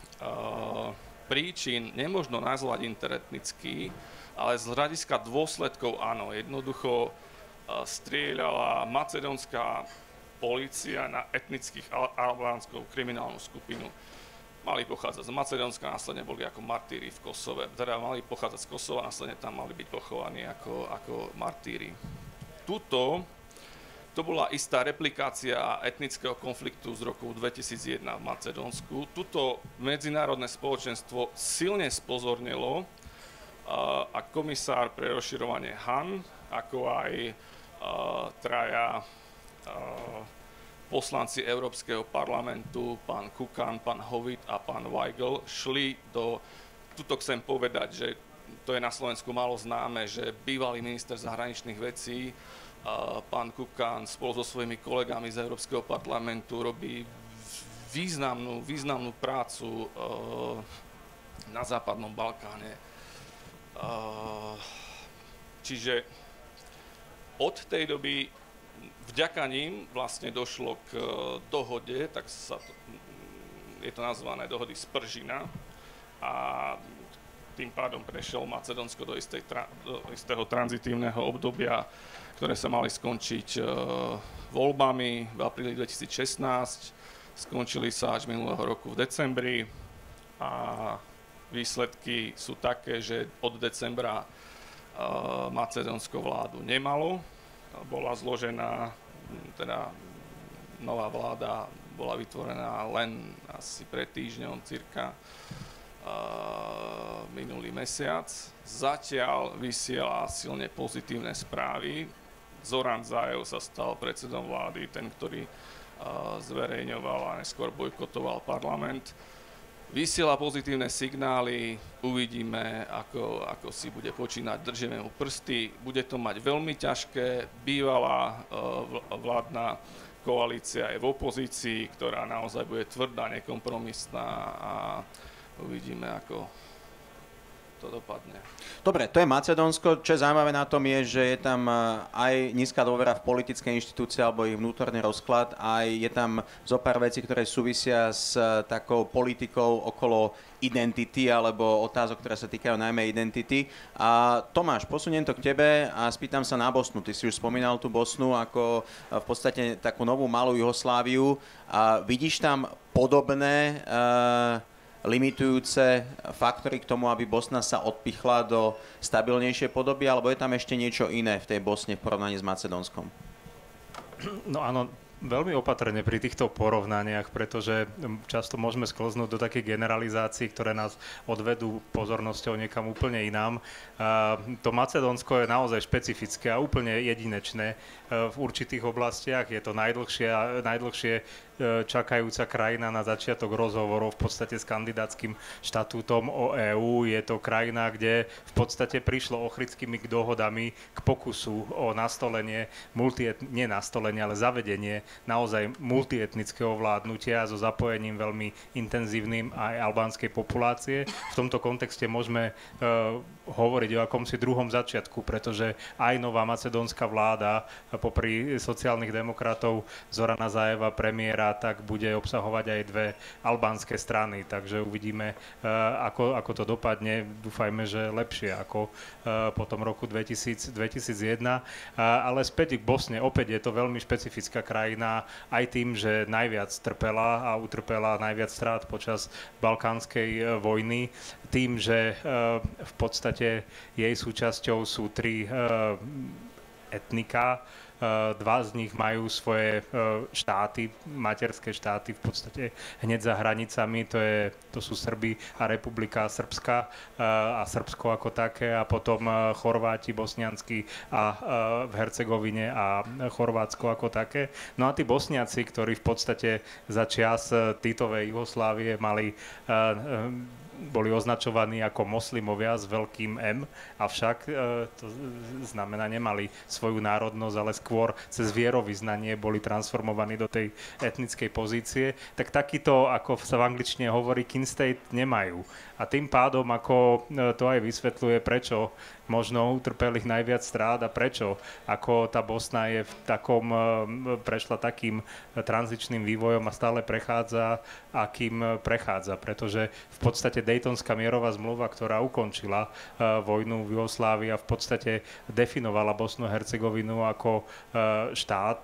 príčin nemožno nazvať interetnický, ale z hľadiska dôsledkov áno, jednoducho strieľala macedónska polícia na etnických albánskú kriminálnu skupinu. Mali pochádzať z Macedónska, následne boli ako martíri v Kosove. Teda mali pochádzať z Kosova, následne tam mali byť pochovaní ako, ako martíri. Tuto, to bola istá replikácia etnického konfliktu z roku dvetisícjeden v Macedónsku. Tuto medzinárodné spoločenstvo silne spozornilo a komisár pre rozširovanie Han, ako aj Uh, traja uh, poslanci Európskeho parlamentu, pán Kukan, pán Hovit a pán Weigl, šli do, tuto chcem povedať, že to je na Slovensku málo známe, že bývalý minister zahraničných vecí Pán Kukan spolu so svojimi kolegami z Európskeho parlamentu robí významnú, významnú prácu na západnom Balkáne. Čiže od tej doby vďaka ním vlastne došlo k dohode, tak sa to, je to nazvané dohody z Pržina, a tým pádom prešiel Macedónsko do, istej, do istého tranzitívneho obdobia, ktoré sa mali skončiť e, voľbami v apríli dvetisícšestnásť, skončili sa až minulého roku v decembri a výsledky sú také, že od decembra e, Macedónsko vládu nemalo, bola zložená, teda nová vláda bola vytvorená len asi pred týždňom cirka, Uh, minulý mesiac. Zatiaľ vysiela silne pozitívne správy. Zoran Zaev sa stal predsedom vlády, ten, ktorý uh, zverejňoval a neskôr bojkotoval parlament. Vysiela pozitívne signály, uvidíme, ako, ako si bude počínať, držíme mu prsty. Bude to mať veľmi ťažké. Bývalá uh, vládna koalícia je v opozícii, ktorá naozaj bude tvrdá, nekompromisná a uvidíme, ako to dopadne. Dobre, to je Macedónsko. Čo je zaujímavé na tom je, že je tam aj nízka dôvera v politické inštitúcie alebo ich vnútorný rozklad, aj je tam zo pár vecí, ktoré súvisia s takou politikou okolo identity alebo otázok, ktoré sa týkajú najmä identity. A Tomáš, posuniem to k tebe a spýtam sa na Bosnu. Ty si už spomínal tú Bosnu ako v podstate takú novú malú Jugosláviu. A vidíš tam podobné uh, limitujúce faktory k tomu, aby Bosna sa odpichla do stabilnejšej podoby, alebo je tam ešte niečo iné v tej Bosne v porovnaní s Macedónskom? No áno, veľmi opatrne pri týchto porovnaniach, pretože často môžeme sklznúť do takých generalizácií, ktoré nás odvedú pozornosťou niekam úplne inám. To Macedónsko je naozaj špecifické a úplne jedinečné v určitých oblastiach. Je to najdlhšie, najdlhšie čakajúca krajina na začiatok rozhovorov v podstate s kandidátskym štatútom o EÚ. Je to krajina, kde v podstate prišlo Ochridskými dohodami k pokusu o nastolenie, multiet, nie nastolenie, ale zavedenie naozaj multietnického vládnutia so zapojením veľmi intenzívnym aj albánskej populácie. V tomto kontexte môžeme uh, hovoriť o akomsi druhom začiatku, pretože aj nová macedónska vláda popri sociálnych demokratov Zorana Zaeva, premiéra, tak bude obsahovať aj dve albánske strany. Takže uvidíme, ako, ako to dopadne. Dúfajme, že lepšie ako po tom roku dvetisíc, dvetisícjeden. Ale späť k Bosne. Opäť je to veľmi špecifická krajina aj tým, že najviac trpela a utrpela najviac strát počas balkánskej vojny. Tým, že v podstate jej súčasťou sú tri etnika. Dva z nich majú svoje štáty, materské štáty v podstate hneď za hranicami, to, je, to sú Srby a Republika Srbska a Srbsko ako také, a potom Chorváti, bosniansky a v Hercegovine a Chorvátsko ako také. No a tí Bosniaci, ktorí v podstate za čias Titovej Jugoslávie mali boli označovaní ako moslimovia s veľkým M, avšak e, to znamená, nemali svoju národnosť, ale skôr cez vierovyznanie boli transformovaní do tej etnickej pozície, tak takýto, ako sa v angličtine hovorí, kin state nemajú. A tým pádom, ako to aj vysvetľuje, prečo možno utrpeli najviac strát a prečo, ako tá Bosna je v takom, prešla takým tranzičným vývojom a stále prechádza, akým prechádza, pretože v podstate Daytonská mierová zmluva, ktorá ukončila vojnu v Jugoslávii a v podstate definovala Bosnu a Hercegovinu ako štát,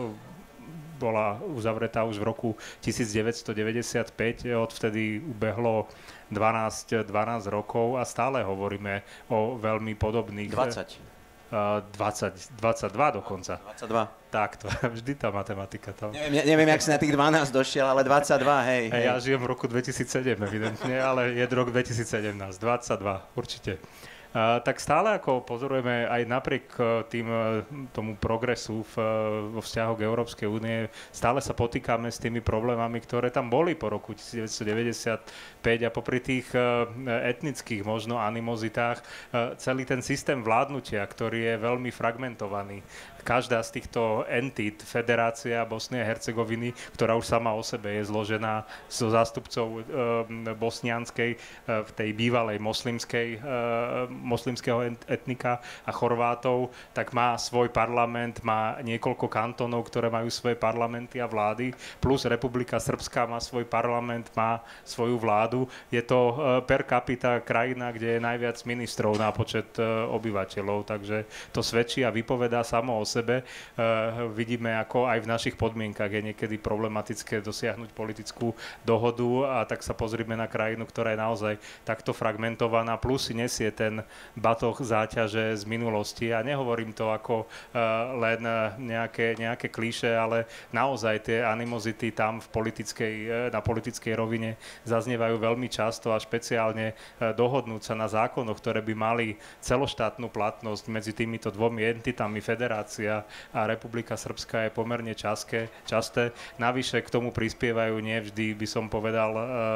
bola uzavretá už v roku devätnásťstodeväťdesiatpäť, odvtedy ubehlo dvanásť, dvanásť rokov a stále hovoríme o veľmi podobných... dvadsať. dvadsať, dvadsaťdva dokonca. dvadsaťdva. Tak, to vždy tá matematika tam. Neviem, neviem, jak si na tých dvanásť došiel, ale dvadsaťdva, hej. hej. Ja žijem v roku dvetisícsedem, evidentne, ale je rok dvetisícsedemnásť, dvadsaťdva, určite. tak stále ako pozorujeme aj napriek tým, tomu progresu v, vo vzťahu k Európskej únie, stále sa potýkame s tými problémami, ktoré tam boli po roku devätnásťstodeväťdesiatpäť a popri tých etnických možno animozitách celý ten systém vládnutia, ktorý je veľmi fragmentovaný. Každá z týchto entít, Federácia Bosny a Hercegoviny, ktorá už sama o sebe je zložená zo zástupcov e, bosnianskej, e, v tej bývalej moslimskej, e, moslimského etnika a Chorvátov, tak má svoj parlament, má niekoľko kantónov, ktoré majú svoje parlamenty a vlády, plus Republika Srbská má svoj parlament, má svoju vládu. Je to e, per capita krajina, kde je najviac ministrov na počet e, obyvateľov, takže to svedčí a vypovedá samo o sebe. Uh, vidíme, ako aj v našich podmienkach je niekedy problematické dosiahnuť politickú dohodu a tak sa pozrime na krajinu, ktorá je naozaj takto fragmentovaná, plus si nesie ten batoh záťaže z minulosti. A nehovorím to ako uh, len nejaké, nejaké klíše, ale naozaj tie animozity tam v politickej, na politickej rovine zaznievajú veľmi často a špeciálne uh, dohodnúť sa na zákonoch, ktoré by mali celoštátnu platnosť medzi týmito dvomi entitami, Federácia a Republika Srbská, je pomerne časté, časté. Navyše k tomu prispievajú nevždy, by som povedal,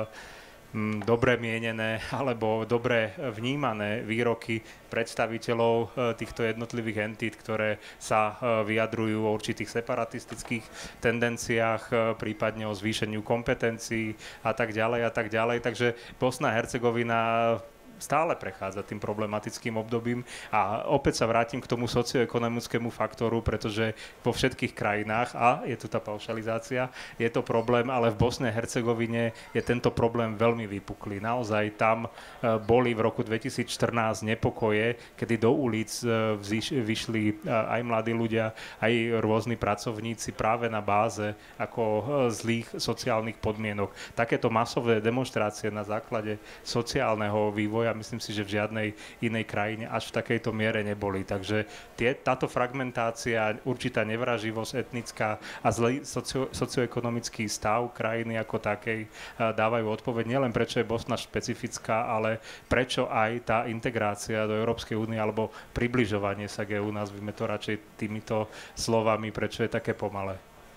dobre mienené alebo dobre vnímané výroky predstaviteľov týchto jednotlivých entít, ktoré sa vyjadrujú o určitých separatistických tendenciách, prípadne o zvýšeniu kompetencií a tak ďalej a tak ďalej. Takže Bosna a Hercegovina stále prechádza tým problematickým obdobím a opäť sa vrátim k tomu socioekonomickému faktoru, pretože vo všetkých krajinách, a je tu tá paušalizácia, je to problém, ale v Bosne a Hercegovine je tento problém veľmi vypuklý. Naozaj tam boli v roku dvetisícštrnásť nepokoje, kedy do ulic vyšli aj mladí ľudia, aj rôzni pracovníci práve na báze ako zlých sociálnych podmienok. Takéto masové demonštrácie na základe sociálneho vývoja a myslím si, že v žiadnej inej krajine až v takejto miere neboli. Takže tie, táto fragmentácia, určitá nevraživosť etnická a zlý socio, socioekonomický stav krajiny ako takej dávajú odpoveď nielen prečo je Bosna špecifická, ale prečo aj tá integrácia do Európskej únie alebo približovanie sa k é ú, nazvime to radšej týmito slovami, prečo je také pomalé.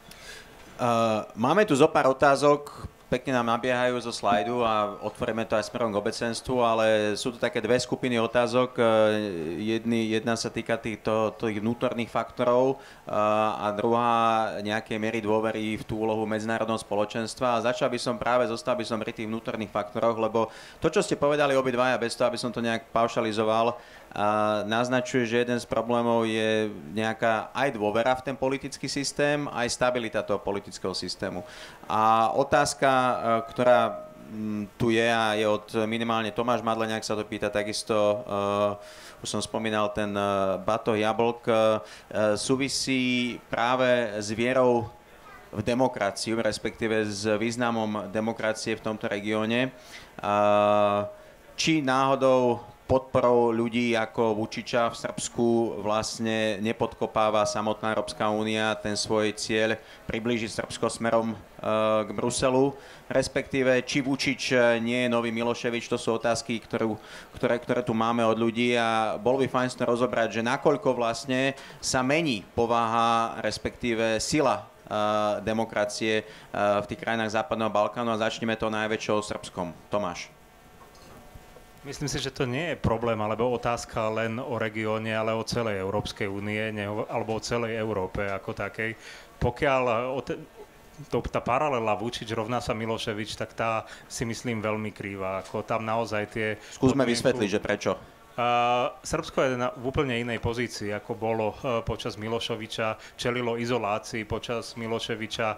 Uh, máme tu zo pár otázok, pekne nám nabiehajú zo slajdu a otvoríme to aj smerom k obecenstvu, ale sú tu také dve skupiny otázok. Jedný, jedna sa týka týchto, tých vnútorných faktorov a druhá nejakej miery dôvery v tú úlohu medzinárodného spoločenstva. A začal by som práve, zostal by som pri tých vnútorných faktoroch, lebo to, čo ste povedali obidvaja, bez toho, aby som to nejak paušalizoval, a naznačuje, že jeden z problémov je nejaká aj dôvera v ten politický systém, aj stabilita toho politického systému. A otázka, ktorá tu je a je od minimálne Tomáš Madleniak sa to pýta, takisto uh, už som spomínal ten uh, batoh jablk, uh, súvisí práve s vierou v demokraciu, respektíve s významom demokracie v tomto regióne. Uh, či náhodou podporou ľudí ako Vučiča v Srbsku vlastne nepodkopáva samotná Európska únia ten svoj cieľ priblížiť Srbsko smerom uh, k Bruselu, respektíve či Vučič nie je nový Miloševič, to sú otázky, ktorú, ktoré, ktoré tu máme od ľudí a bolo by fajn to rozobrať, že nakoľko vlastne sa mení povaha, respektíve sila uh, demokracie uh, v tých krajinách Západného Balkánu a začneme to najväčšou Srbskom. Tomáš. Myslím si, že to nie je problém alebo otázka len o regióne, ale o celej Európskej únie alebo o celej Európe ako takej. Pokiaľ o te, to, tá paralela Vučič rovná sa Miloševič, tak tá si myslím veľmi krýva. Ako tam naozaj tie... Skúsme podmienku... vysvetliť, že prečo. Uh, Srbsko je na, v úplne inej pozícii, ako bolo uh, počas Miloševiča, čelilo izolácii počas Miloševiča, uh,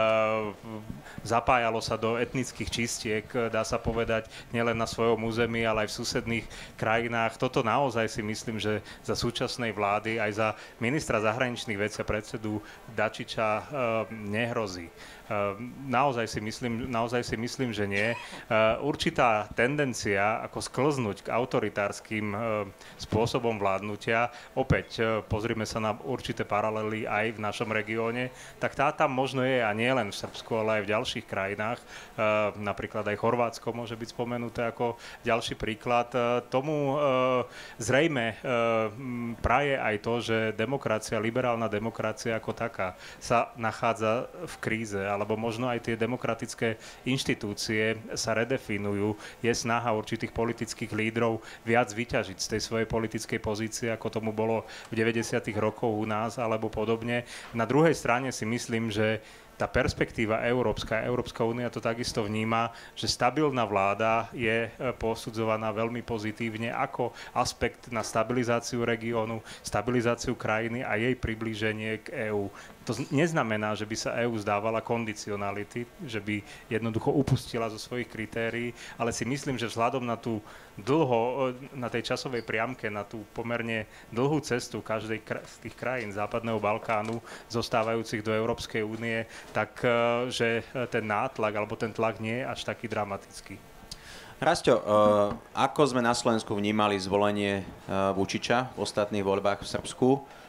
zapájalo sa do etnických čistiek, dá sa povedať, nielen na svojom území, ale aj v susedných krajinách. Toto naozaj si myslím, že za súčasnej vlády, aj za ministra zahraničných vecí a predsedu Dačiča uh, nehrozí. Naozaj si myslím, naozaj si myslím, že nie. Určitá tendencia ako sklznúť k autoritárskym spôsobom vládnutia, opäť pozrime sa na určité paralely aj v našom regióne, tak tá tam možno je a nie len v Srbsku, ale aj v ďalších krajinách. Napríklad aj Chorvátsko môže byť spomenuté ako ďalší príklad. Tomu zrejme praje aj to, že demokracia, liberálna demokracia ako taká sa nachádza v kríze, alebo možno aj tie demokratické inštitúcie sa redefinujú. Je snaha určitých politických lídrov viac vyťažiť z tej svojej politickej pozície, ako tomu bolo v deväťdesiatych rokoch u nás, alebo podobne. Na druhej strane si myslím, že tá perspektíva európska, Európska únia to takisto vníma, že stabilná vláda je posudzovaná veľmi pozitívne ako aspekt na stabilizáciu regiónu, stabilizáciu krajiny a jej priblíženie k EÚ. To neznamená, že by sa EÚ zdávala kondicionality, že by jednoducho upustila zo svojich kritérií, ale si myslím, že vzhľadom na tú dlho, na tej časovej priamke, na tú pomerne dlhú cestu každej z tých krajín Západného Balkánu zostávajúcich do Európskej únie, tak že ten nátlak alebo ten tlak nie je až taký dramatický. Rasťo, ako sme na Slovensku vnímali zvolenie Vučiča v ostatných voľbách v Srbsku?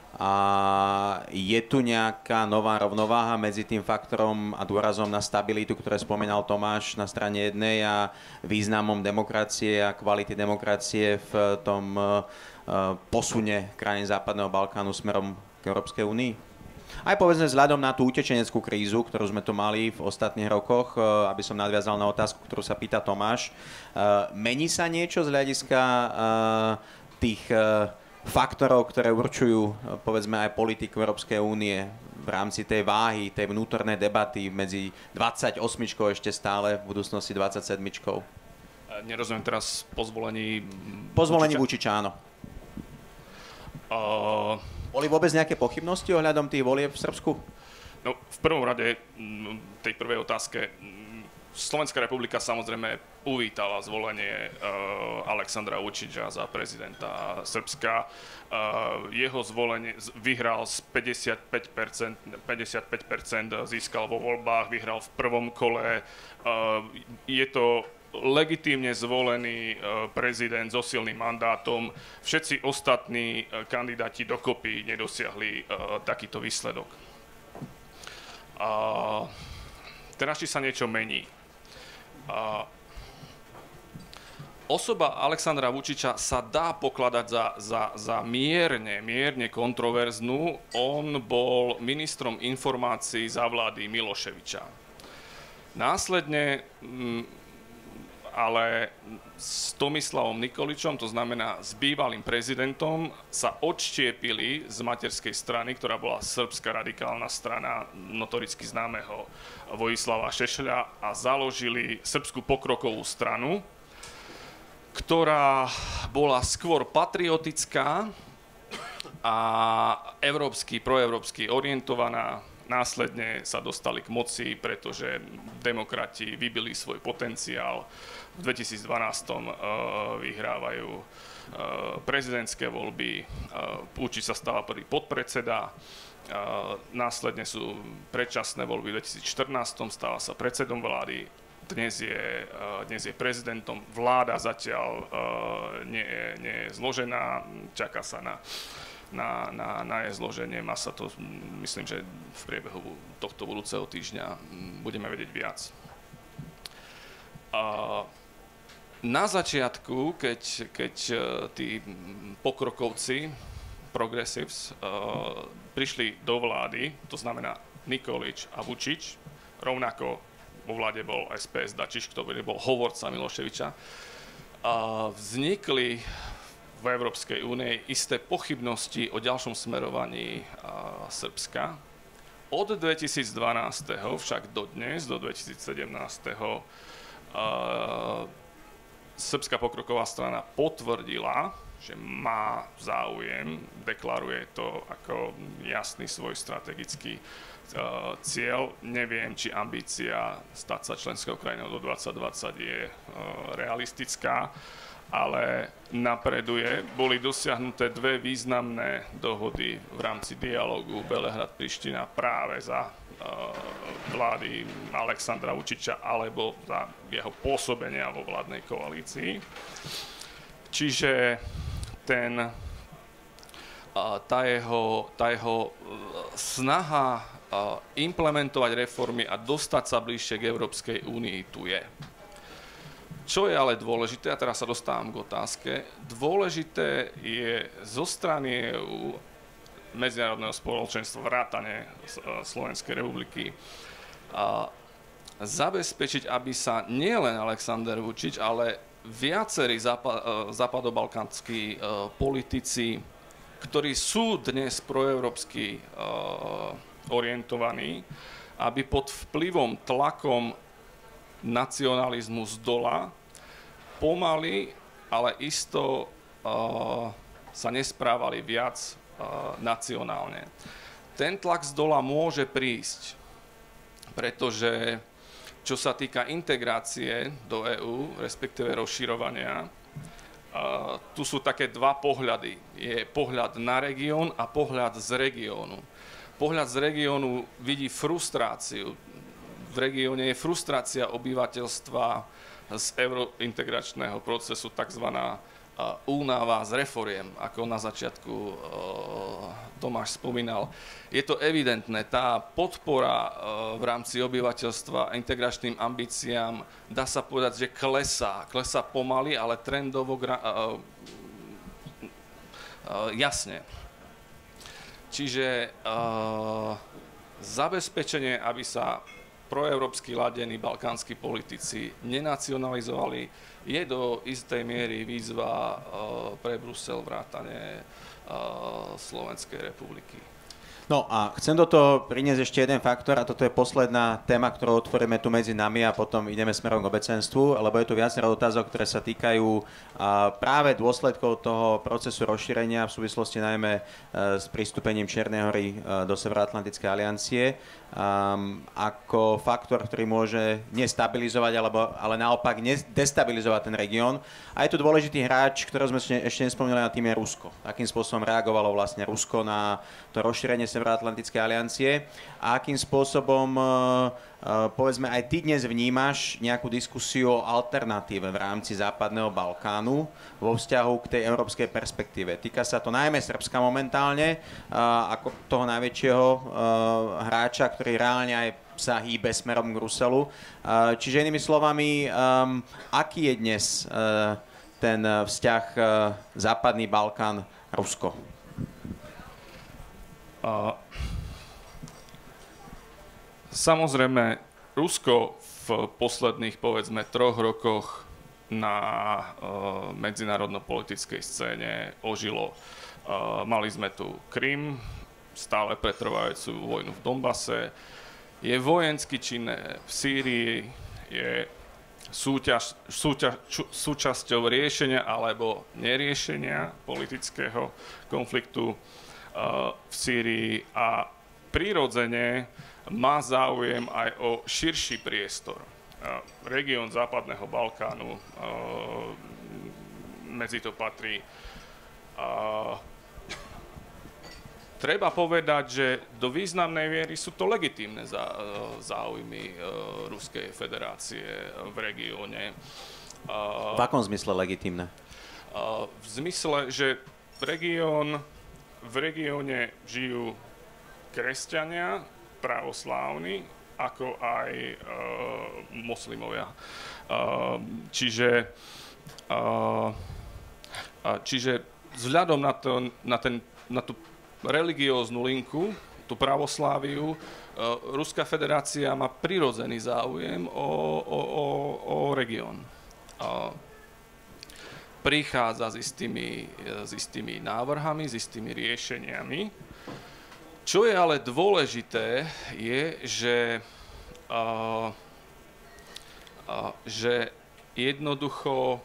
A je tu nejaká nová rovnováha medzi tým faktorom a dôrazom na stabilitu, ktoré spomínal Tomáš na strane jednej, a významom demokracie a kvality demokracie v tom posune krajín Západného Balkánu smerom k Európskej únii? Aj povedzme vzhľadom na tú utečeneckú krízu, ktorú sme tu mali v ostatných rokoch, aby som nadviazal na otázku, ktorú sa pýta Tomáš. Mení sa niečo z hľadiska tých faktorov, ktoré určujú, povedzme, aj politiku Európskej únie v rámci tej váhy, tej vnútornej debaty medzi dvadsaťosmičkou ešte stále, v budúcnosti dvadsaťsedmičkou? Nerozumiem teraz po zvolení... Po zvolení Vučiča, áno. Uh... Boli vôbec nejaké pochybnosti ohľadom tých volieb v Srbsku? No, v prvom rade, tej prvej otázke, Slovenská republika samozrejme uvítala zvolenie uh, Aleksandra Vučiča za prezidenta Srbska. Uh, jeho zvolenie vyhral z päťdesiatpäť percent, päťdesiatpäť percent získal vo voľbách, vyhral v prvom kole. Uh, je to legitímne zvolený uh, prezident so silným mandátom. Všetci ostatní uh, kandidáti dokopy nedosiahli uh, takýto výsledok. Uh, teraz, či sa niečo mení. Uh, osoba Aleksandra Vučiča sa dá pokladať za, za, za mierne, mierne kontroverznú. On bol ministrom informácií za vlády Miloševiča. Následne mm, ale s Tomislavom Nikoličom, to znamená s bývalým prezidentom, sa odštiepili z materskej strany, ktorá bola srbská radikálna strana notoricky známeho Vojislava Šešeľa, a založili Srbskú pokrokovú stranu, ktorá bola skôr patriotická a európsky, proeurópsky orientovaná. Následne sa dostali k moci, pretože demokrati vybili svoj potenciál. V dvetisícdvanásť uh, vyhrávajú uh, prezidentské voľby, uh, Vučič sa stáva prvý podpredseda, uh, následne sú predčasné voľby v dvetisícštrnásť, stáva sa predsedom vlády, dnes je, uh, dnes je prezidentom. Vláda zatiaľ uh, nie, je, nie je zložená, čaká sa na Na, na, na jej zloženie. Má sa to, myslím, že v priebehu tohto budúceho týždňa budeme vedieť viac. A na začiatku, keď, keď tí pokrokovci, progressives, prišli do vlády, to znamená Nikolič a Vučič, rovnako vo vláde bol es pé es Dačiš, ktorý bol hovorca Miloševiča, vznikli v Európskej únii isté pochybnosti o ďalšom smerovaní a, Srbska. Od dvetisícdvanásť však dodnes, do dvetisícsedemnásť a, Srbská pokroková strana potvrdila, že má záujem, deklaruje to ako jasný svoj strategický a, cieľ. Neviem, či ambícia stať sa členskou krajinou do dvadsať dvadsať je a, realistická, ale napreduje. Boli dosiahnuté dve významné dohody v rámci dialógu Belehrad-Priština práve za vlády Alexandra Vučiča alebo za jeho pôsobenia vo vládnej koalícii. Čiže ten, tá, jeho, tá jeho snaha implementovať reformy a dostať sa bližšie k Európskej únii tu je. Čo je ale dôležité, a teraz sa dostávam k otázke, dôležité je zo strany é ú, medzinárodného spoločenstva, vrátane Slovenskej republiky, a zabezpečiť, aby sa nielen Alexander Vučić, ale viacerí zápa- západobalkánski politici, ktorí sú dnes proeurópsky orientovaní, aby pod vplyvom, tlakom nacionalizmu z dola pomaly, ale isto uh, sa nesprávali viac uh, nacionálne. Ten tlak z dola môže prísť, pretože čo sa týka integrácie do é ú, respektíve rozširovania, uh, tu sú také dva pohľady. Je pohľad na región a pohľad z regiónu. Pohľad z regiónu vidí frustráciu. V regióne je frustrácia obyvateľstva z eurointegračného procesu, takzvaná únava z reforiem, ako na začiatku Tomáš spomínal. Je to evidentné, tá podpora v rámci obyvateľstva integračným ambíciám, dá sa povedať, že klesá. Klesá pomaly, ale trendovo jasne. Čiže zabezpečenie, aby sa proeurópsky ladení balkánsky politici nenacionalizovali, je do istej miery výzva uh, pre Brusel vrátane uh, Slovenskej republiky. No a chcem do toho priniesť ešte jeden faktor a toto je posledná téma, ktorú otvoríme tu medzi nami a potom ideme smerom k obecenstvu, lebo je tu viacero otázok, ktoré sa týkajú práve dôsledkov toho procesu rozšírenia v súvislosti najmä s pristúpením Čiernej Hory do Severoatlantickej aliancie um, ako faktor, ktorý môže nestabilizovať, alebo, ale naopak destabilizovať ten región. A je tu dôležitý hráč, ktorého sme ešte nespomínali, a tým je Rusko. Akým spôsobom reagovalo vlastne Rusko na to rozšírenie Severoatlantickej aliancie a akým spôsobom, povedzme, aj ty dnes vnímaš nejakú diskusiu o alternatíve v rámci Západného Balkánu vo vzťahu k tej európskej perspektíve. Týka sa to najmä Srbska momentálne, ako toho najväčšieho hráča, ktorý reálne aj sa hýbe smerom k Bruselu. Čiže inými slovami, aký je dnes ten vzťah Západný Balkán-Rusko? Uh, samozrejme, Rusko v posledných, povedzme, troch rokoch na uh, medzinárodno-politickej scéne ožilo. Uh, mali sme tu Krym, stále pretrvajúcu vojnu v Donbase, je vojensky činné v Sýrii, je súťaž, súťaž, ču, súčasťou riešenia alebo neriešenia politického konfliktu v Sýrii a prirodzene má záujem aj o širší priestor. Región Západného Balkánu, medzi to patrí. Treba povedať, že do významnej miery sú to legitímne záujmy Ruskej federácie v regióne. V akom zmysle legitímne? V zmysle, že región V regióne žijú kresťania, pravoslávni, ako aj e, moslimovia. E, čiže, e, čiže vzhľadom na, to, na, ten, na tú religióznu linku, tú pravosláviu, e, Ruská federácia má prirodzený záujem o, o, o, o región. E, prichádza s istými, s istými návrhami, s istými riešeniami. Čo je ale dôležité, je, že, uh, uh, že jednoducho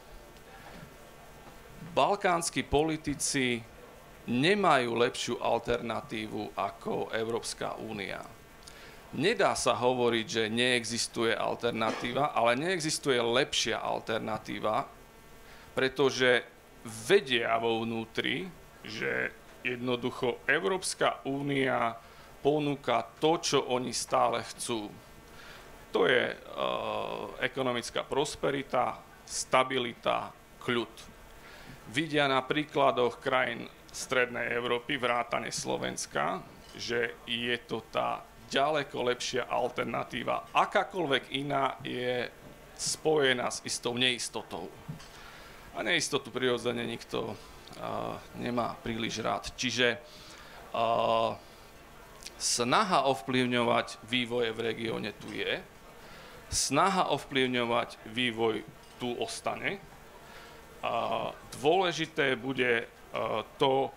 balkánsky politici nemajú lepšiu alternatívu ako Európska únia. Nedá sa hovoriť, že neexistuje alternatíva, ale neexistuje lepšia alternatíva, pretože vedia vo vnútri, že jednoducho Európska únia ponúka to, čo oni stále chcú. To je uh, ekonomická prosperita, stabilita, kľud. Vidia na príkladoch krajín Strednej Európy, vrátane Slovenska, že je to tá ďaleko lepšia alternatíva. Akákoľvek iná je spojená s istou neistotou. A neistotu prirodzene nikto uh, nemá príliš rád. Čiže uh, snaha ovplyvňovať vývoje v regióne tu je. Snaha ovplyvňovať vývoj tu ostane. Uh, dôležité bude uh, to,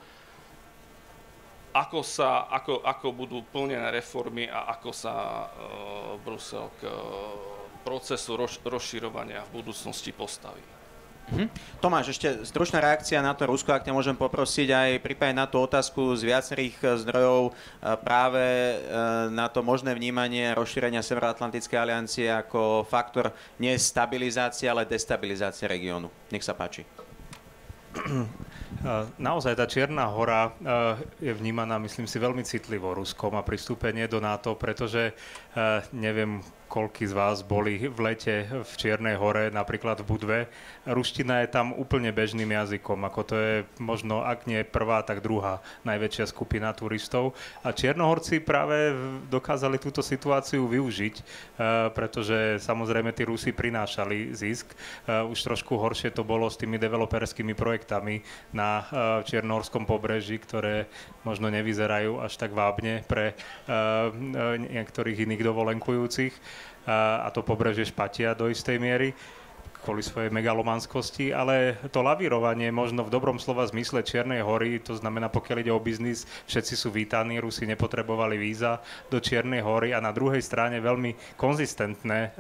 Ako, sa, ako, ako budú plnené reformy a ako sa uh, Brusel k uh, procesu roz, rozširovania v budúcnosti postaví. Mhm. Tomáš, ešte stručná reakcia na to Rusko, ak ťa môžem poprosiť aj prípadne na tú otázku z viacerých zdrojov práve na to možné vnímanie rozšírenia Severoatlantickej aliancie ako faktor nie stabilizácie, ale destabilizácie regiónu. Nech sa páči. Naozaj tá Čierna hora je vnímaná, myslím si, veľmi citlivo Ruskom a pristúpenie do NATO, pretože neviem, koľkí z vás boli v lete v Čiernej hore, napríklad v Budve. Ruština je tam úplne bežným jazykom, ako to je možno, ak nie prvá, tak druhá najväčšia skupina turistov. A Čiernohorci práve dokázali túto situáciu využiť, pretože samozrejme tí Rusi prinášali zisk. Už trošku horšie to bolo s tými developerskými projektami na Čiernohorskom pobreží, ktoré možno nevyzerajú až tak vábne pre niektorých iných dovolenkujúcich. A to pobrežie špatia do istej miery kvôli svojej megalomanskosti, ale to lavírovanie možno v dobrom slova zmysle Čiernej hory, to znamená, pokiaľ ide o biznis, všetci sú vítaní, Rusi nepotrebovali víza do Čiernej hory a na druhej strane veľmi konzistentné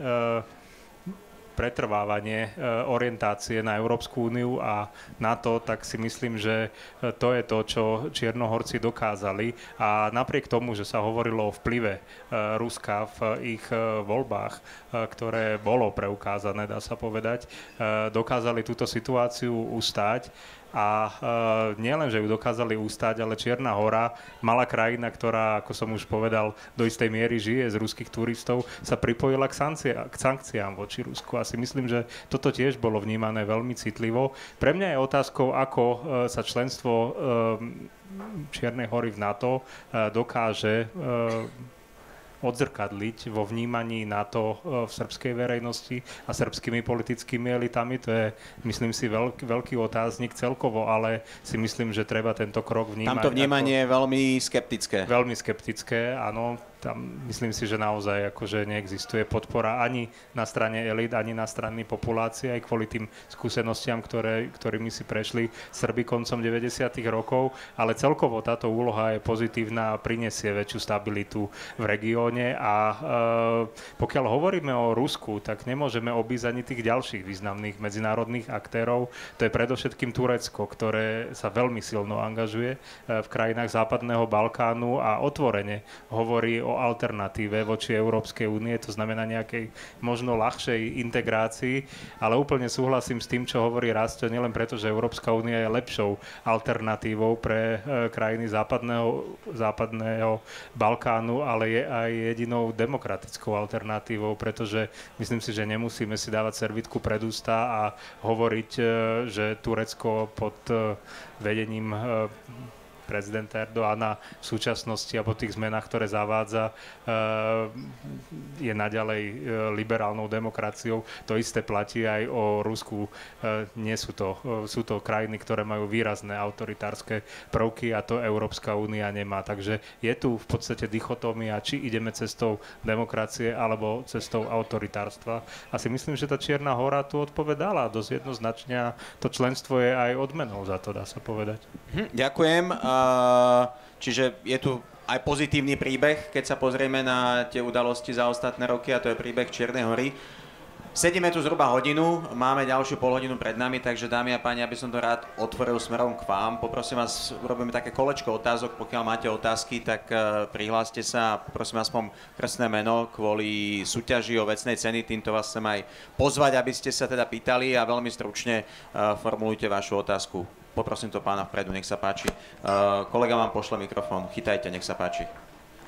pretrvávanie orientácie na Európsku úniu a NATO, tak si myslím, že to je to, čo Čiernohorci dokázali. A napriek tomu, že sa hovorilo o vplyve Ruska v ich voľbách, ktoré bolo preukázané, dá sa povedať, dokázali túto situáciu ustáť. A e, nielen, že ju dokázali ustať, ale Čierna hora, malá krajina, ktorá, ako som už povedal, do istej miery žije z ruských turistov, sa pripojila k, sankcia, k sankciám voči Rusku. A si myslím, že toto tiež bolo vnímané veľmi citlivo. Pre mňa je otázkou, ako e, sa členstvo e, Čiernej hory v NATO e, dokáže e, odzrkadliť vo vnímaní NATO v srbskej verejnosti a srbskými politickými elitami. To je, myslím si, veľký, veľký otáznik celkovo, ale si myslím, že treba tento krok vnímať. Tamto vnímanie ako, je veľmi skeptické. Veľmi skeptické, áno. Tam myslím si, že naozaj akože neexistuje podpora ani na strane elit, ani na strane populácie, aj kvôli tým skúsenostiam, ktoré, ktorými si prešli Srbi koncom deväťdesiatych rokov, ale celkovo táto úloha je pozitívna a prinesie väčšiu stabilitu v regióne a e, pokiaľ hovoríme o Rusku, tak nemôžeme obísť ani tých ďalších významných medzinárodných aktérov. To je predovšetkým Turecko, ktoré sa veľmi silno angažuje v krajinách Západného Balkánu a otvorene hovorí o alternatíve voči Európskej únie, to znamená nejakej možno ľahšej integrácii, ale úplne súhlasím s tým, čo hovorí Rasto, nielen preto, že Európska únia je lepšou alternatívou pre e, krajiny západného, západného Balkánu, ale je aj jedinou demokratickou alternatívou, pretože myslím si, že nemusíme si dávať servitku pred ústa a hovoriť, e, že Turecko pod e, vedením e, prezidenta Erdoána v súčasnosti a po tých zmenách, ktoré zavádza, je naďalej liberálnou demokraciou. To isté platí aj o Rusku. Nie sú to, sú to krajiny, ktoré majú výrazné autoritárske prvky a to Európska únia nemá. Takže je tu v podstate dichotómia, či ideme cestou demokracie alebo cestou autoritárstva. A si myslím, že tá Čierna hora tu odpovedala dosť jednoznačne a to členstvo je aj odmenou za to, dá sa povedať. Hm, ďakujem. Čiže je tu aj pozitívny príbeh, keď sa pozrieme na tie udalosti za ostatné roky, a to je príbeh Čiernej hory. Sedíme tu zhruba hodinu, máme ďalšiu polhodinu pred nami, takže dámy a páni, aby som to rád otvoril smerom k vám. Poprosím vás, urobíme také kolečko otázok, pokiaľ máte otázky, tak prihláste sa, prosím aspoň krstné meno kvôli súťaži o vecnej ceny. Týmto vás chcem aj pozvať, aby ste sa teda pýtali a veľmi stručne formulujte vašu otázku. Poprosím to pána vpredu, nech sa páči. Uh, kolega vám pošle mikrofón, chytajte, nech sa páči.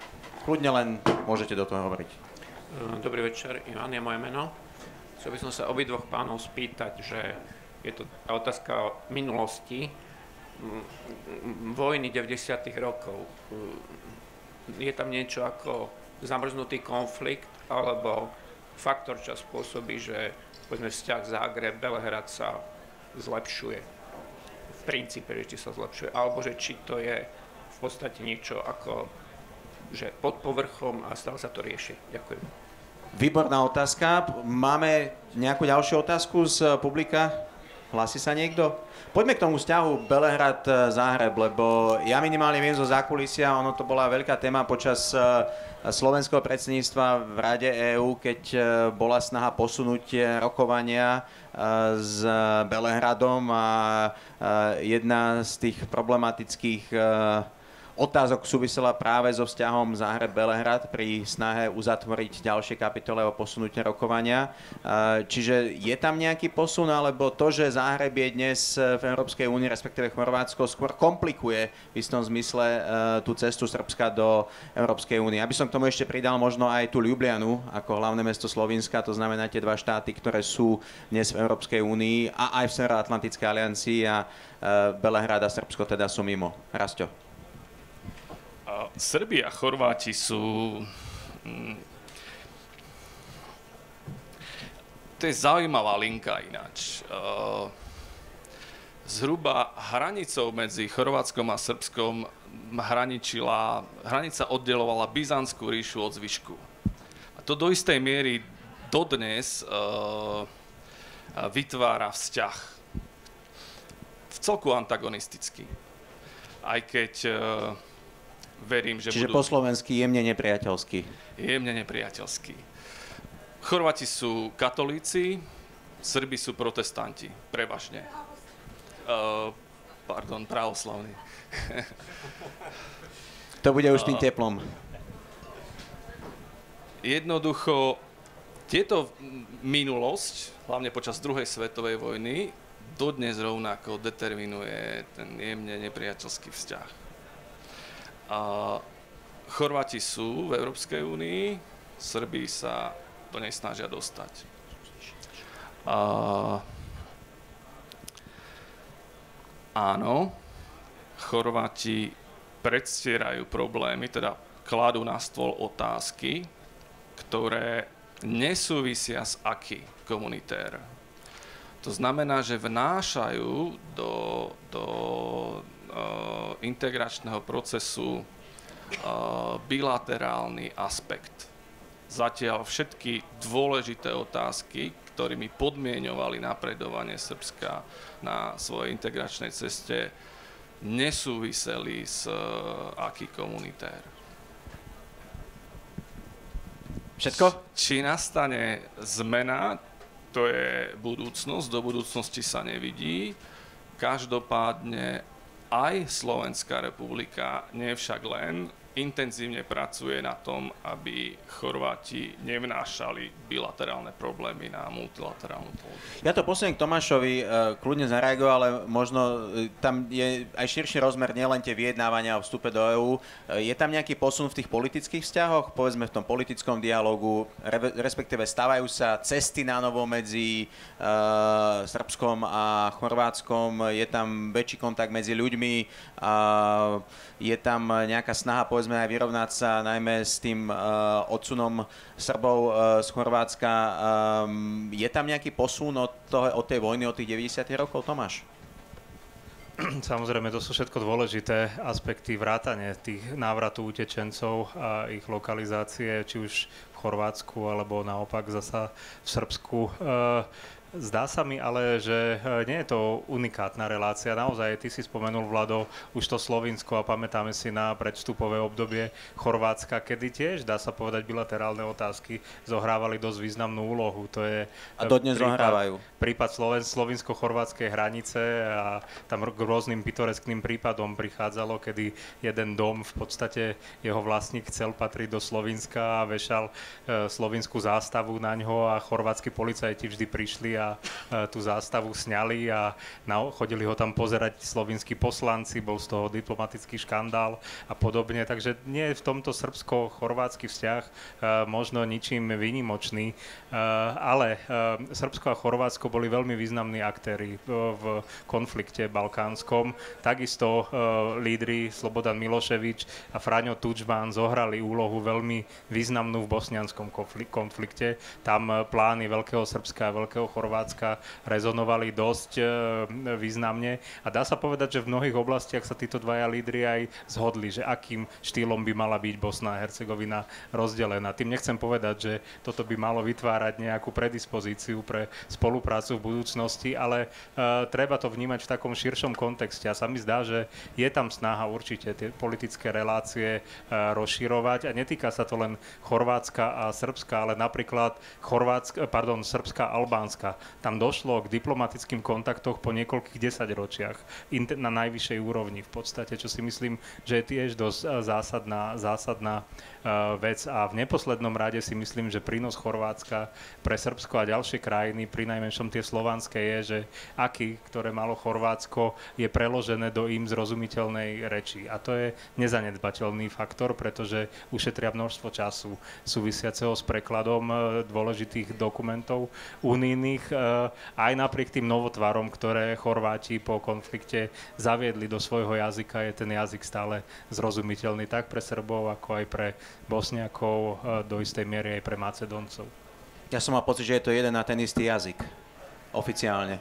Kľudne len môžete do toho hovoriť. Dobrý večer, Ivan je moje meno. Chcel by som sa obidvoch pánov spýtať, že je to otázka o minulosti, vojny deväťdesiatych rokov. Je tam niečo ako zamrznutý konflikt, alebo faktor, čo spôsobí, že povedzme vzťah Záhreb, Belehrad sa zlepšuje. V princípe, že či sa zlepšuje. Alebo že či to je v podstate niečo ako, že pod povrchom a stále sa to rieši. Ďakujem. Výborná otázka. Máme nejakú ďalšiu otázku z publika? Hlasí sa niekto? Poďme k tomu vzťahu Belehrad-Záhreb, lebo ja minimálne viem zo zákulisia, ono to bola veľká téma počas slovenského predsedníctva v Rade EÚ, keď bola snaha posunúť rokovania s Belehradom a jedna z tých problematických otázok súvisela práve so vzťahom Záhreb-Belehrad pri snahe uzatvoriť ďalšie kapitole o posunutie rokovania. Čiže je tam nejaký posun, alebo to, že Záhreb je dnes v Európskej únii, respektíve Chorvátsko, skôr komplikuje v istom zmysle tú cestu Srbska do Európskej únie. Aby som k tomu ešte pridal možno aj tú Ljubljanu ako hlavné mesto Slovinska, to znamená tie dva štáty, ktoré sú dnes v Európskej únii a aj v Severoatlantickej aliancii a Belehrad a Srbsko teda sú mimo. Rasto. Srbi a Chorváti sú... To je zaujímavá linka ináč. Zhruba hranicou medzi Chorvátskom a Srbskom hraničila, hranica oddelovala Byzantskú ríšu od zvyšku. A to do istej miery dodnes vytvára vzťah. V celku antagonistický. Aj keď... Verím, že Čiže budú... po slovensky jemne nepriateľský. Jemne nepriateľský. Chorváti sú katolíci, Srbi sú protestanti, prevažne. Uh, pardon, pravoslavní. To bude už tým teplom. Jednoducho, tieto minulosť, hlavne počas druhej svetovej vojny, dodnes rovnako determinuje ten jemne nepriateľský vzťah. A Chorváti sú v Európskej únii, Srbi sa do nej snažia dostať. A áno, Chorváti predstierajú problémy, teda kladú na stôl otázky, ktoré nesúvisia s acquis communautaire. To znamená, že vnášajú do, do integračného procesu bilaterálny aspekt. Zatiaľ všetky dôležité otázky, ktorými podmieňovali napredovanie Srbska na svojej integračnej ceste, nesúviseli s acquis communautaire. Všetko? Či nastane zmena, to je budúcnosť, do budúcnosti sa nevidí. Každopádne aj Slovenská republika, nie však len, intenzívne pracuje na tom, aby Chorváti nevnášali bilaterálne problémy na multilaterálnu pôdu. Ja to posuniem k Tomášovi, kľudne zareagujem, ale možno tam je aj širší rozmer, nielen tie vyjednávania o vstupe do EÚ. Je tam nejaký posun v tých politických vzťahoch, povedzme v tom politickom dialógu, respektíve stavajú sa cesty na novo medzi uh, Srbskom a Chorvátskom, je tam väčší kontakt medzi ľuďmi, uh, je tam nejaká snaha, povedzme, aj vyrovnať sa najmä s tým uh, odsunom Srbov uh, z Chorvátska. Um, je tam nejaký posun od, toho, od tej vojny, od tých deväťdesiatych rokov, Tomáš? Samozrejme, to sú všetko dôležité aspekty vrátane tých návratu utečencov a ich lokalizácie, či už v Chorvátsku, alebo naopak zasa v Srbsku. Uh, Zdá sa mi ale, že nie je to unikátna relácia. Naozaj, ty si spomenul, Vlado, už to Slovinsko a pamätáme si na predvstupové obdobie Chorvátska, kedy tiež, dá sa povedať, bilaterálne otázky zohrávali dosť významnú úlohu. To je a dodnes prípad, zohrávajú. Prípad Sloven, slovinsko-chorvátskej hranice a tam k rôznym pitoreskným prípadom prichádzalo, kedy jeden dom, v podstate jeho vlastník chcel patriť do Slovinska a vešal e, slovinskú zástavu na ňo a chorvátsky policajti vždy prišli a a tú zástavu sňali a chodili ho tam pozerať slovinskí poslanci, bol z toho diplomatický škandál a podobne. Takže nie je v tomto srbsko-chorvátsky vzťah možno ničím výnimočný, ale Srbsko a Chorvátsko boli veľmi významní aktéri v konflikte balkánskom. Takisto lídri Slobodan Miloševič a Franjo Tudžman zohrali úlohu veľmi významnú v bosnianskom konflikte. Tam plány Veľkého Srbska a Veľkého Chorvátska rezonovali dosť významne a dá sa povedať, že v mnohých oblastiach sa títo dvaja lídri aj zhodli, že akým štýlom by mala byť Bosna a Hercegovina rozdelená. Tým nechcem povedať, že toto by malo vytvárať nejakú predispozíciu pre spoluprácu v budúcnosti, ale uh, treba to vnímať v takom širšom kontexte a sa mi zdá, že je tam snaha určite tie politické relácie uh, rozširovať a netýka sa to len Chorvátska a Srbska, ale napríklad Chorvátska, pardon, Srbska a Albánska. Tam došlo k diplomatickým kontaktoch po niekoľkých desaťročiach na najvyššej úrovni v podstate, čo si myslím, že je tiež dosť zásadná, zásadná uh, vec a v neposlednom rade si myslím, že prínos Chorvátska pre Srbsko a ďalšie krajiny, pri najmenšom tie slovanské, je, že aky, ktoré malo Chorvátsko, je preložené do im zrozumiteľnej reči. A to je nezanedbateľný faktor, pretože ušetria množstvo času súvisiaceho s prekladom dôležitých dokumentov unijných, aj napriek tým novotvarom, ktoré Chorváti po konflikte zaviedli do svojho jazyka, je ten jazyk stále zrozumiteľný tak pre Srbov, ako aj pre Bosniakov, do istej miery aj pre Macedóncov. Ja som mal pocit, že je to jeden a ten istý jazyk. Oficiálne.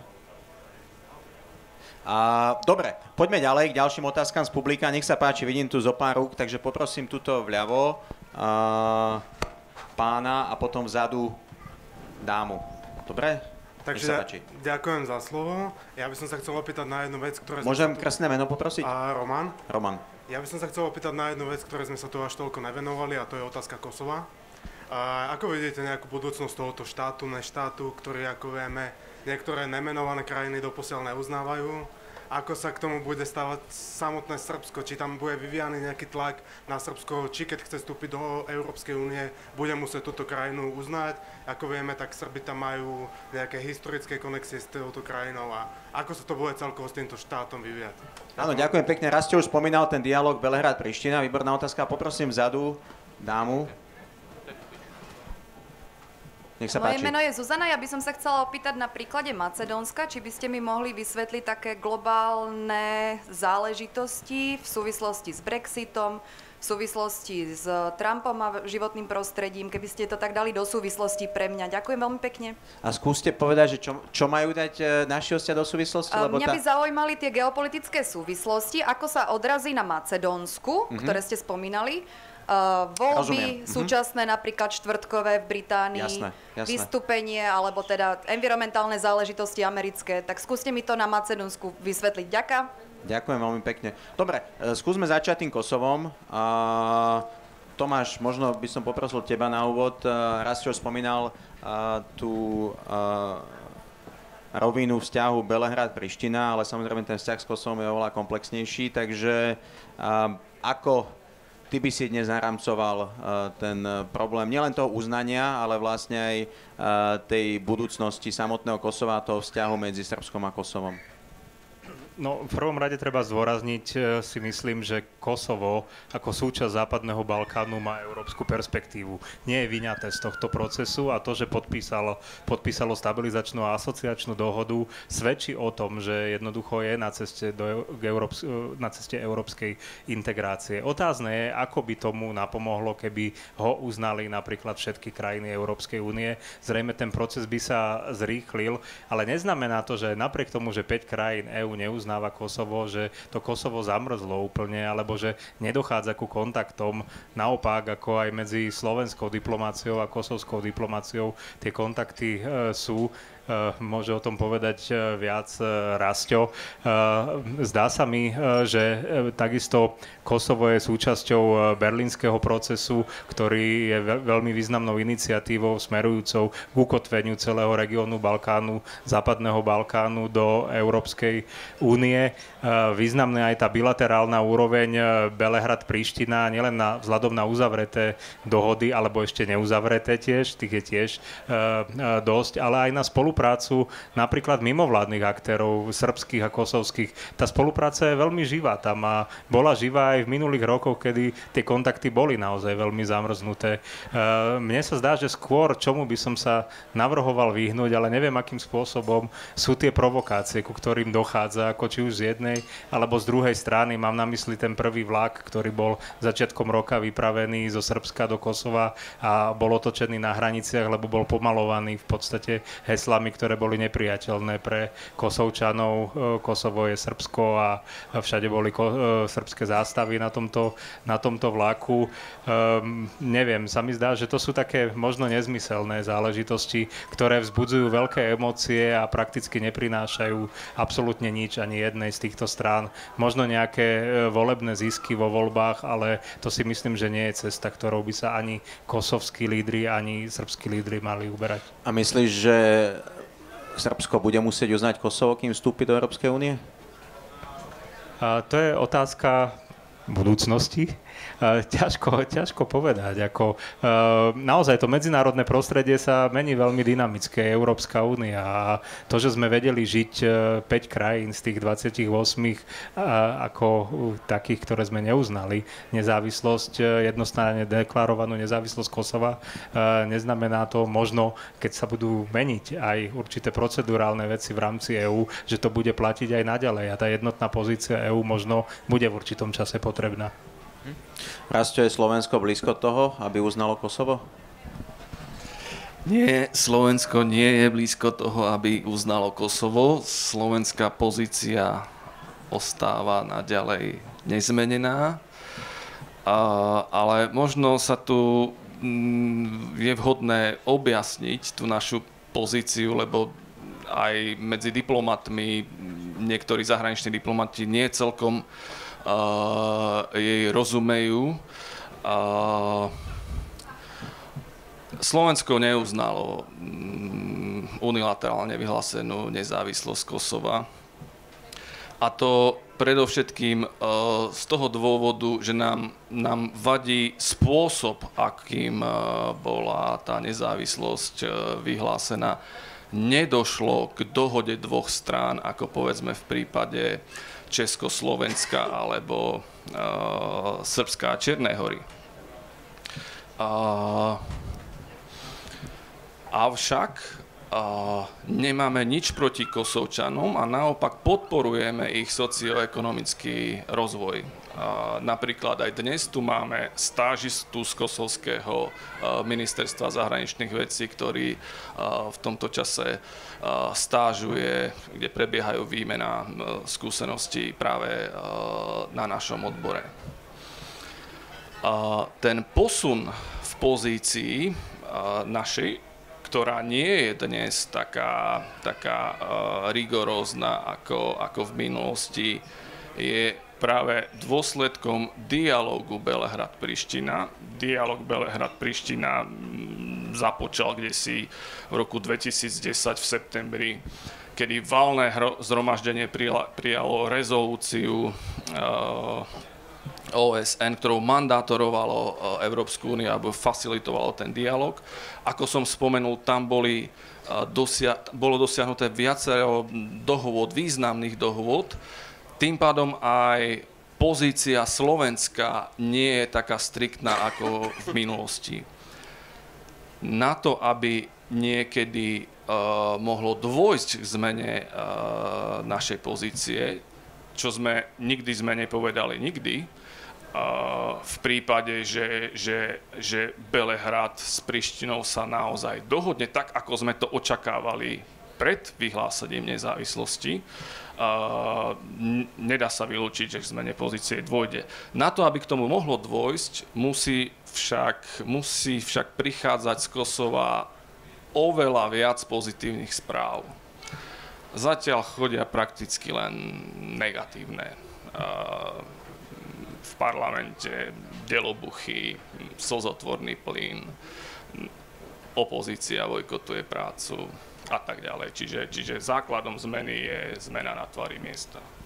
A, dobre, poďme ďalej k ďalším otázkam z publika. Nech sa páči, vidím tu zo pár rúk, takže poprosím tuto vľavo a, pána a potom vzadu dámu. Dobre? Takže ďakujem za slovo. Ja by som sa chcel opýtať na jednu vec, ktoré... Môžem tu... krásne meno poprosiť? A Roman. Roman. Ja by som sa chcel opýtať na jednu vec, ktoré sme sa tu až toľko nevenovali, a to je otázka Kosova. A ako vidíte nejakú budúcnosť tohoto štátu, neštátu, ktorý, ako vieme, niektoré nemenované krajiny doposiaľ neuznávajú? Ako sa k tomu bude stávať samotné Srbsko? Či tam bude vyvíjaný nejaký tlak na Srbsko, či keď chce vstúpiť do Európskej únie, bude musieť túto krajinu uznať? Ako vieme, tak Srbi tam majú nejaké historické konexie s touto krajinou a ako sa to bude celkovo s týmto štátom vyvíjať? Áno, ďakujem pekne. Raz ste už spomínal ten dialog Belehrad-Priština, výborná otázka. Poprosím vzadu dámu. Nech sa Moje páči. meno je Zuzana, ja by som sa chcela opýtať na príklade Macedónska, či by ste mi mohli vysvetliť také globálne záležitosti v súvislosti s Brexitom, v súvislosti s Trumpom a životným prostredím, keby ste to tak dali do súvislosti pre mňa. Ďakujem veľmi pekne. A skúste povedať, že čo, čo majú dať naši hostia do súvislosti? Lebo Mňa tá... by zaujímali tie geopolitické súvislosti, ako sa odrazí na Macedónsku, mm-hmm. ktoré ste spomínali. Uh, voľby Rozumiem. súčasné, mm-hmm. napríklad štvrtkové v Británii, jasné, jasné. vystúpenie, alebo teda environmentálne záležitosti americké. Tak skúste mi to na Macedónsku vysvetliť. Ďakujem. Ďakujem veľmi pekne. Dobre, skúsme začať tým Kosovom. Uh, Tomáš, možno by som poprosil teba na úvod. Uh, raz si už spomínal uh, tú uh, rovinu vzťahu Belehrad-Priština, ale samozrejme ten vzťah s Kosovom je oveľa komplexnejší, takže uh, ako ty by si dnes naramcoval uh, ten uh, problém nielen toho uznania, ale vlastne aj uh, tej budúcnosti samotného Kosova a toho vzťahu medzi Srbskom a Kosovom? No, v prvom rade treba zdôrazniť, si myslím, že Kosovo ako súčasť Západného Balkánu má európsku perspektívu. Nie je vyňaté z tohto procesu a to, že podpísalo, podpísalo stabilizačnú a asociačnú dohodu, svedčí o tom, že jednoducho je na ceste, do, Európs- na ceste európskej integrácie. Otázne je, ako by tomu napomohlo, keby ho uznali napríklad všetky krajiny Európskej únie. Zrejme ten proces by sa zrýchlil, ale neznamená to, že napriek tomu, že päť krajín EÚ neuznáva uznáva Kosovo, že to Kosovo zamrzlo úplne, alebo že nedochádza ku kontaktom. Naopak, ako aj medzi slovenskou diplomáciou a kosovskou diplomáciou, tie kontakty e, sú. Uh, môže o tom povedať uh, viac uh, Rasťo. Uh, zdá sa mi, uh, že uh, takisto Kosovo je súčasťou uh, berlínskeho procesu, ktorý je ve- veľmi významnou iniciatívou smerujúcou k ukotveniu celého regiónu Balkánu, Západného Balkánu do Európskej únie. Uh, významná aj tá bilaterálna úroveň uh, Belehrad-Priština, nielen na, vzhľadom na uzavreté dohody, alebo ešte neuzavreté tiež, tých je tiež uh, uh, dosť, ale aj na spoluprácu spoluprácu napríklad mimovládnych aktérov, srbských a kosovských. Tá spolupráca je veľmi živá tam a bola živá aj v minulých rokoch, kedy tie kontakty boli naozaj veľmi zamrznuté. Mne sa zdá, že skôr čomu by som sa navrhoval vyhnúť, ale neviem, akým spôsobom sú tie provokácie, ku ktorým dochádza, ako či už z jednej, alebo z druhej strany. Mám na mysli ten prvý vlak, ktorý bol začiatkom roka vypravený zo Srbska do Kosova a bol otočený na hraniciach, lebo bol pomalovaný v podstate heslami, ktoré boli nepriateľné pre Kosovčanov. Kosovo je Srbsko a všade boli srbské zástavy na tomto, na tomto vlaku. Um, neviem, sa mi zdá, že to sú také možno nezmyselné záležitosti, ktoré vzbudzujú veľké emócie a prakticky neprinášajú absolútne nič ani jednej z týchto strán. Možno nejaké volebné zisky vo voľbách, ale to si myslím, že nie je cesta, ktorou by sa ani kosovskí lídri, ani srbskí lídri mali uberať. A myslíš, že Srbsko bude musieť uznať Kosovo, kým vstúpi do Európskej únie? A to je otázka budúcnosti. Ťažko, ťažko povedať. Ako, naozaj to medzinárodné prostredie sa mení veľmi dynamické. Európska únia a to, že sme vedeli žiť päť krajín z tých dvadsaťosem ako takých, ktoré sme neuznali nezávislosť, jednostranne deklarovanú nezávislosť Kosova, neznamená to možno, keď sa budú meniť aj určité procedurálne veci v rámci EÚ, že to bude platiť aj naďalej a tá jednotná pozícia EÚ možno bude v určitom čase potrebná. Rastio, je Slovensko blízko toho, aby uznalo Kosovo? Nie, Slovensko nie je blízko toho, aby uznalo Kosovo. Slovenská pozícia ostáva naďalej nezmenená, a, ale možno sa tu m, je vhodné objasniť tú našu pozíciu, lebo aj medzi diplomatmi, niektorí zahraniční diplomati nie celkom Uh, jej rozumejú. Uh, Slovensko neuznalo um, unilaterálne vyhlásenú nezávislosť Kosova. A to predovšetkým uh, z toho dôvodu, že nám, nám vadí spôsob, akým uh, bola tá nezávislosť uh, vyhlásená. Nedošlo k dohode dvoch strán, ako povedzme v prípade Československa alebo uh, Srbska a Čiernej Hory. Uh, avšak uh, nemáme nič proti Kosovčanom a naopak podporujeme ich socioekonomický rozvoj. Uh, napríklad aj dnes tu máme stážistu z kosovského uh, ministerstva zahraničných vecí, ktorý uh, v tomto čase uh, stážuje, kde prebiehajú výmena uh, skúseností práve uh, na našom odbore. Uh, ten posun v pozícii uh, našej, ktorá nie je dnes taká, taká uh, rigorózna ako, ako v minulosti, je práve dôsledkom dialógu Belehrad-Priština. Dialóg Belehrad-Priština započal kdesi v roku dvetisícdesať v septembri, kedy valné zhromaždenie prijalo rezolúciu O S N, ktorou mandátorovalo Európsku úniu, aby facilitovalo ten dialóg. Ako som spomenul, tam boli, dosia- bolo dosiahnuté viacero dohôd, významných dohôd. Tým pádom aj pozícia Slovenska nie je taká striktná ako v minulosti. Na to, aby niekedy uh, mohlo dôjsť k zmene uh, našej pozície, čo sme nikdy sme nepovedali nikdy, uh, v prípade, že, že, že Belehrad s Prištinou sa naozaj dohodne tak, ako sme to očakávali pred vyhlásením nezávislosti, Uh, nedá sa vylúčiť, že k zmene pozície dôjde. Na to, aby k tomu mohlo dôjsť, musí však, musí však prichádzať z Kosova oveľa viac pozitívnych správ. Zatiaľ chodia prakticky len negatívne. Uh, v parlamente delobuchy, slzotvorný plyn, opozícia bojkotuje prácu a tak ďalej. Čiže, čiže základom zmeny je zmena na tvári miesta.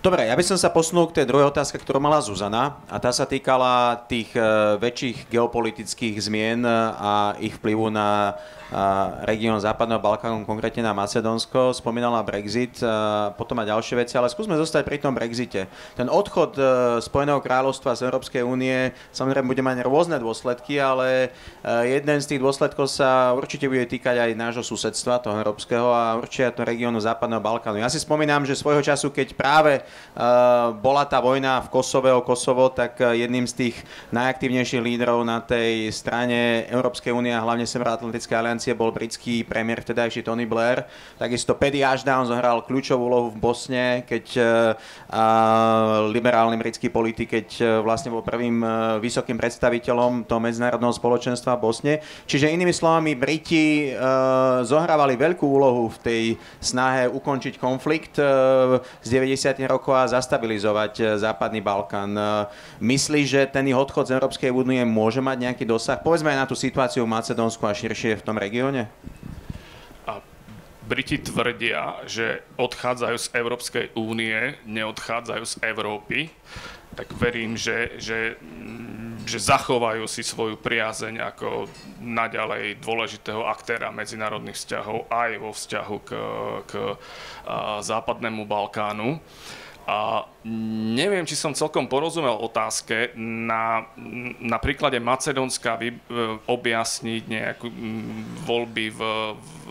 Dobre, ja by som sa posunul k tej druhej otázke, ktorú mala Zuzana, a tá sa týkala tých uh, väčších geopolitických zmien a ich vplyvu na uh, región Západného Balkánu, konkrétne na Macedónsko. Spomínala Brexit, uh, potom aj ďalšie veci, ale skúsme zostať pri tom Brexite. Ten odchod uh, Spojeného kráľovstva z Európskej únie samozrejme bude mať rôzne dôsledky, ale uh, jeden z tých dôsledkov sa určite bude týkať aj nášho susedstva, toho európskeho, a určite to regiónu Západného Balkánu. Ja si spomínam, že svojho času, keď práve Uh, bola tá vojna v Kosove o Kosovo, tak uh, jedným z tých najaktívnejších lídrov na tej strane Európskej únie a hlavne Severoatlantickej aliancie bol britský premiér vtedajší Tony Blair. Takisto Paddy Ashdown zohral kľúčovú úlohu v Bosne, keď uh, uh, liberálny britský politik, keď uh, vlastne bol prvým uh, vysokým predstaviteľom toho medzinárodného spoločenstva v Bosne. Čiže inými slovami, Briti uh, zohrávali veľkú úlohu v tej snahe ukončiť konflikt uh, z deväťdesiatych rokov a zastabilizovať Západný Balkán. Myslíš, že ten ich odchod z Európskej únie môže mať nejaký dosah? Povedzme aj na tú situáciu v Macedónsku a širšie v tom regióne. A Briti tvrdia, že odchádzajú z Európskej únie, neodchádzajú z Európy. Tak verím, že, že, že zachovajú si svoju priazeň ako naďalej dôležitého aktéra medzinárodných vzťahov aj vo vzťahu k, k Západnému Balkánu. A neviem, či som celkom porozumel otázke. Na, na príklade Macedónska vy, objasniť nejakú voľby v, v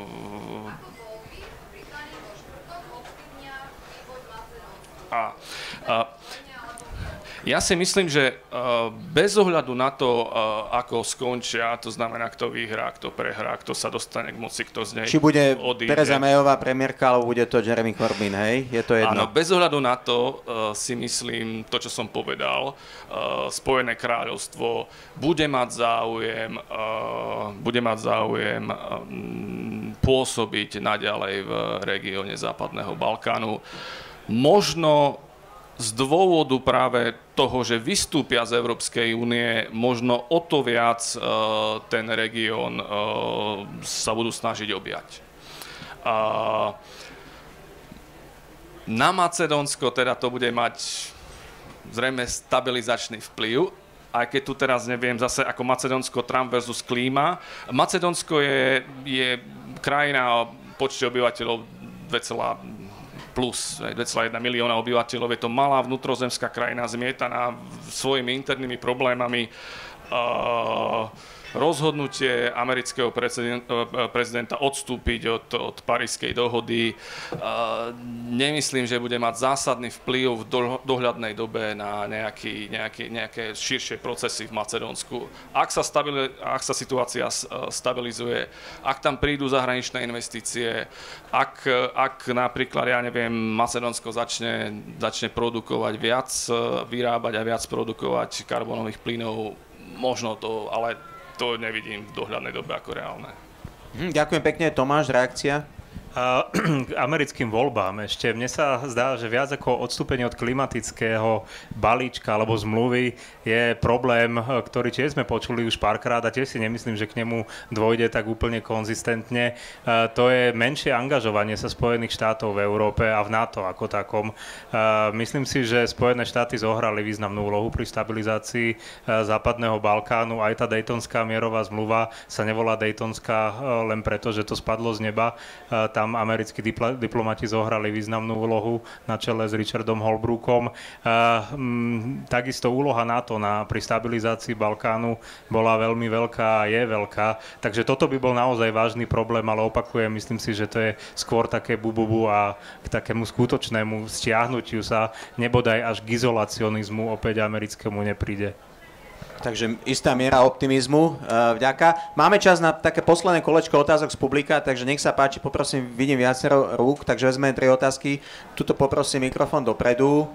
a, a ja si myslím, že bez ohľadu na to, ako skončia, to znamená, kto vyhrá, kto prehrá, kto sa dostane k moci, kto z nej Či bude odíde. Theresa Mayová premiérka, alebo bude to Jeremy Corbyn, hej? Je to jedno. Áno, bez ohľadu na to si myslím, to, čo som povedal, Spojené kráľovstvo bude mať záujem, bude mať záujem pôsobiť naďalej v regióne Západného Balkánu. Možno z dôvodu práve toho, že vystúpia z Európskej únie, možno o to viac uh, ten región uh, sa budú snažiť objať. Uh, na Macedónsko teda to bude mať zrejme stabilizačný vplyv, aj keď tu teraz neviem zase ako Macedónsko, Trump versus klíma. Macedónsko je, je krajina počte obyvateľov dva celé plus dva celé jeden milióna obyvateľov. Je to malá vnútrozemská krajina zmietaná svojimi internými problémami. Uh, rozhodnutie amerického prezidenta odstúpiť od, od Parískej dohody uh, nemyslím, že bude mať zásadný vplyv v dohľadnej dobe na nejaký, nejaký, nejaké širšie procesy v Macedónsku. Ak sa, stabili, ak sa situácia stabilizuje, ak tam prídu zahraničné investície, ak, ak napríklad, ja neviem, Macedónsko začne, začne produkovať viac, vyrábať a viac produkovať karbonových plynov, možno to, ale to nevidím v dohľadnej dobe ako reálne. Hm, ďakujem pekne. Tomáš, reakcia? A k americkým voľbám ešte. Mne sa zdá, že viac ako odstúpenie od klimatického balíčka alebo zmluvy je problém, ktorý tiež sme počuli už párkrát a tiež si nemyslím, že k nemu dôjde tak úplne konzistentne. A to je menšie angažovanie sa Spojených štátov v Európe a v NATO ako takom. A myslím si, že Spojené štáty zohrali významnú úlohu pri stabilizácii Západného Balkánu. Aj tá Daytonská mierová zmluva sa nevolá Daytonská len preto, že to spadlo z neba. Tam Tam americkí dipl- diplomati zohrali významnú úlohu na čele s Richardom Holbrookom. A, m, takisto úloha NATO na, pri stabilizácii Balkánu bola veľmi veľká a je veľká. Takže toto by bol naozaj vážny problém, ale opakujem, myslím si, že to je skôr také bububu a k takému skutočnému stiahnutiu sa, nebodaj až k izolacionizmu opäť americkému nepríde. Takže istá miera optimizmu. Vďaka. Máme čas na také posledné kolečko otázok z publika, takže nech sa páči, poprosím, vidím viacero rúk, takže vezmeme tri otázky. Tuto poprosím mikrofón dopredu,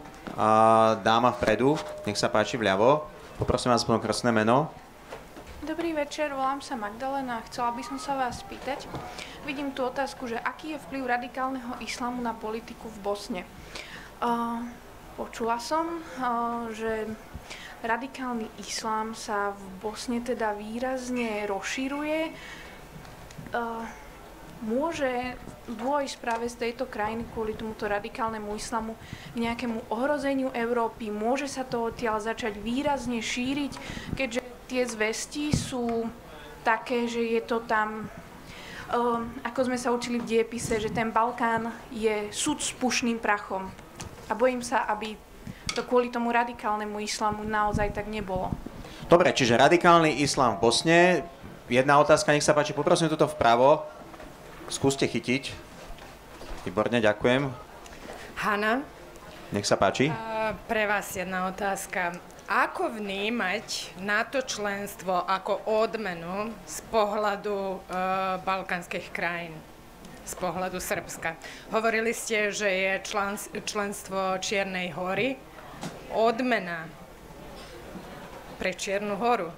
dáma vpredu, nech sa páči vľavo. Poprosím vás aspoň krásne meno. Dobrý večer, volám sa Magdalena a chcela by som sa vás spýtať. Vidím tu otázku, že aký je vplyv radikálneho islamu na politiku v Bosne. Uh, počula som, uh, že radikálny islám sa v Bosne teda výrazne rozširuje. Uh, môže dôjsť práve z tejto krajiny kvôli tomuto radikálnemu islamu k nejakému ohrozeniu Európy? Môže sa to odtiaľ začať výrazne šíriť, keďže tie zvesti sú také, že je to tam, um, ako sme sa učili v diepise, že ten Balkán je súd s pušným prachom. A bojím sa, aby to kvôli tomu radikálnemu islamu naozaj tak nebolo. Dobre, čiže radikálny islám v Bosne. Jedna otázka, nech sa páči, poprosím toto vpravo. Skúste chytiť. Výborne, ďakujem. Hanna. Nech sa páči. Uh, pre vás jedna otázka. Ako vnímať NATO členstvo ako odmenu z pohľadu uh, balkánskych krajín? Z pohľadu Srbska. Hovorili ste, že je člen, členstvo Čiernej hory odmena pre Čiernu horu.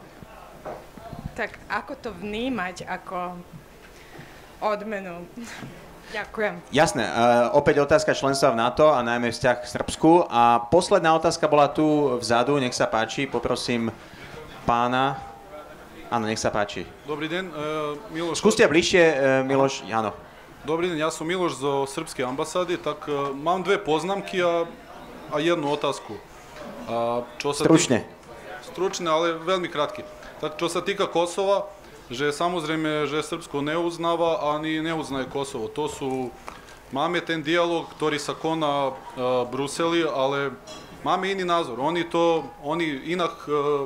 Tak ako to vnímať ako odmenu? Ďakujem. Jasné. Uh, opäť otázka členstva v NATO a najmä vzťah k Srbsku. A posledná otázka bola tu vzadu. Nech sa páči. Poprosím pána. Áno, nech sa páči. Dobrý deň. Uh, Miloš... Skúste bližšie, uh, Miloš. Áno. Dobrý deň, ja som Miloš zo Srbskej ambasády. Tak uh, mám dve poznámky a, a jednu otázku. Uh, čo sa Stručne. Týka... Stručne, ale veľmi krátky. Tak čo sa týka Kosova, že samozrejme, že Srbsko neuznáva ani neuznaje Kosovo. To sú, máme ten dialog, ktorý sa koná v uh, Bruseli, ale máme iný názor. Oni to, oni inak uh,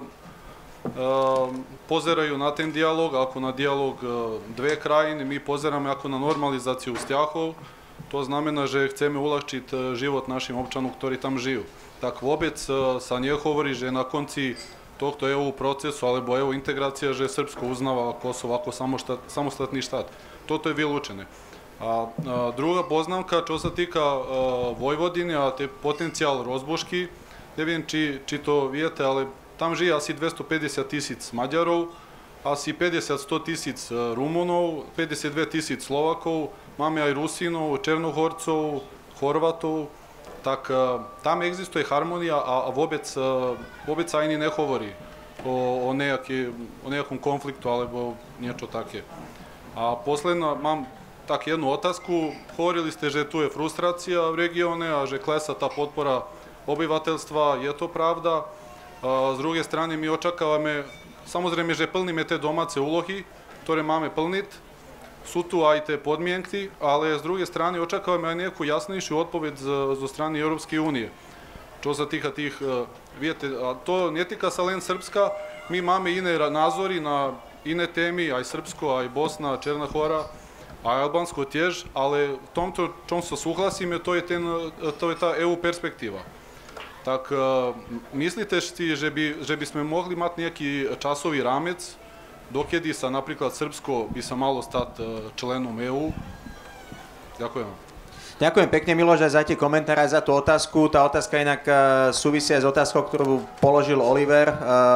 uh, pozerajú na ten dialog, ako na dialog uh, dve krajiny, my pozeráme ako na normalizáciu vzťahov. To znamená, že chceme uľahčiť uh, život našim občanom, ktorí tam žijú. Tak vôbec uh, sa nehovorí, že na konci tohto é ú procesu alebo é ú integrácia, že Srbsko uznáva Kosovo ako samoštát, samostatný štát. Toto je vylúčené. A, a druhá poznámka, čo sa týka a, Vojvodiny a tie potenciál rozbožky, neviem, či, či to viete, ale tam žije asi dvestopäťdesiat tisíc Maďarov, asi päťdesiat až sto tisíc Rumunov, päťdesiatdva tisíc Slovakov, máme aj Rusínov, Černohorcov, Chorvatov, tak uh, tam existuje harmonija, a, a vôbec, uh, vôbec sa ani nehovorí o, o, nejaký, o nejakom konfliktu alebo niečo také. A posledná, mám tak jednu otázku. Hovorili ste, že tu je frustrácia v regióne a že klesá tá podpora obyvateľstva. Je to pravda? Uh, z druhej strany my očakávame, samozrejme, že plníme tie domáce úlohy, ktoré máme plniť. Sú tu aj tie podmienky, ale z druhej strany očakávame aj nejakú jasnejšiu odpoveď z, zo strany Európskej únie. Čo sa týka tých, viete, a to netýka sa len Srbska, my máme iné názory na iné témy, aj Srbsko, aj Bosna, Černá Hora, aj Albánsko tiež, ale v tomto, čom sa súhlasíme, to je, ten, to je tá é ú perspektíva. Tak myslíte si, že by, že by sme mohli mať nejaký časový rámec, dokedy sa napríklad Srbsko by sa malo stať členom é ú? Ďakujem. Ďakujem pekne, Miloš, aj za tie komentáre, aj za tú otázku. Tá otázka inak súvisia s otázkou, ktorú položil Oliver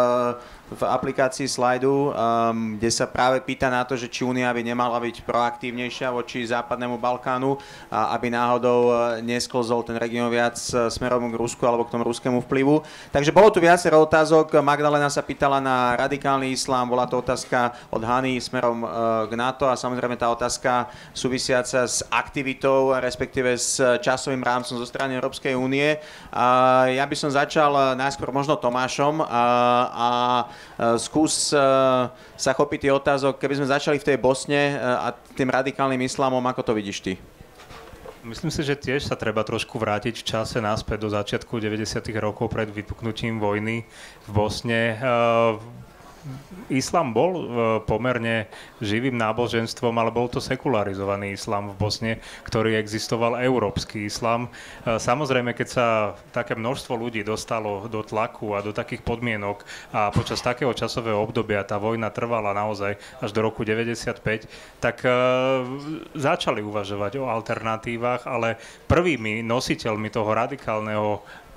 v aplikácii Slajdu, um, kde sa práve pýta na to, že či Únia by nemala byť proaktívnejšia voči západnému Balkánu, a aby náhodou nesklzol ten región viac smerom k Rusku alebo k tomu ruskému vplyvu. Takže bolo tu viacero otázok. Magdalena sa pýtala na radikálny islám, bola to otázka od Hany smerom uh, k NATO a samozrejme tá otázka súvisiaca s aktivitou, respektíve s časovým rámcom zo strany Európskej únie. Uh, ja by som začal najskôr možno Tomášom a, a skús sa chopiť tých otázok, keby sme začali v tej Bosne a tým radikálnym islámom, ako to vidíš ty? Myslím si, že tiež sa treba trošku vrátiť v čase naspäť do začiatku deväťdesiatych rokov pred vypuknutím vojny v Bosne. Islám bol pomerne živým náboženstvom, ale bol to sekularizovaný islám v Bosne, ktorý existoval európsky islám. Samozrejme, keď sa také množstvo ľudí dostalo do tlaku a do takých podmienok a počas takého časového obdobia tá vojna trvala naozaj až do roku deväťdesiatpäť, tak začali uvažovať o alternatívach, ale prvými nositeľmi toho radikálneho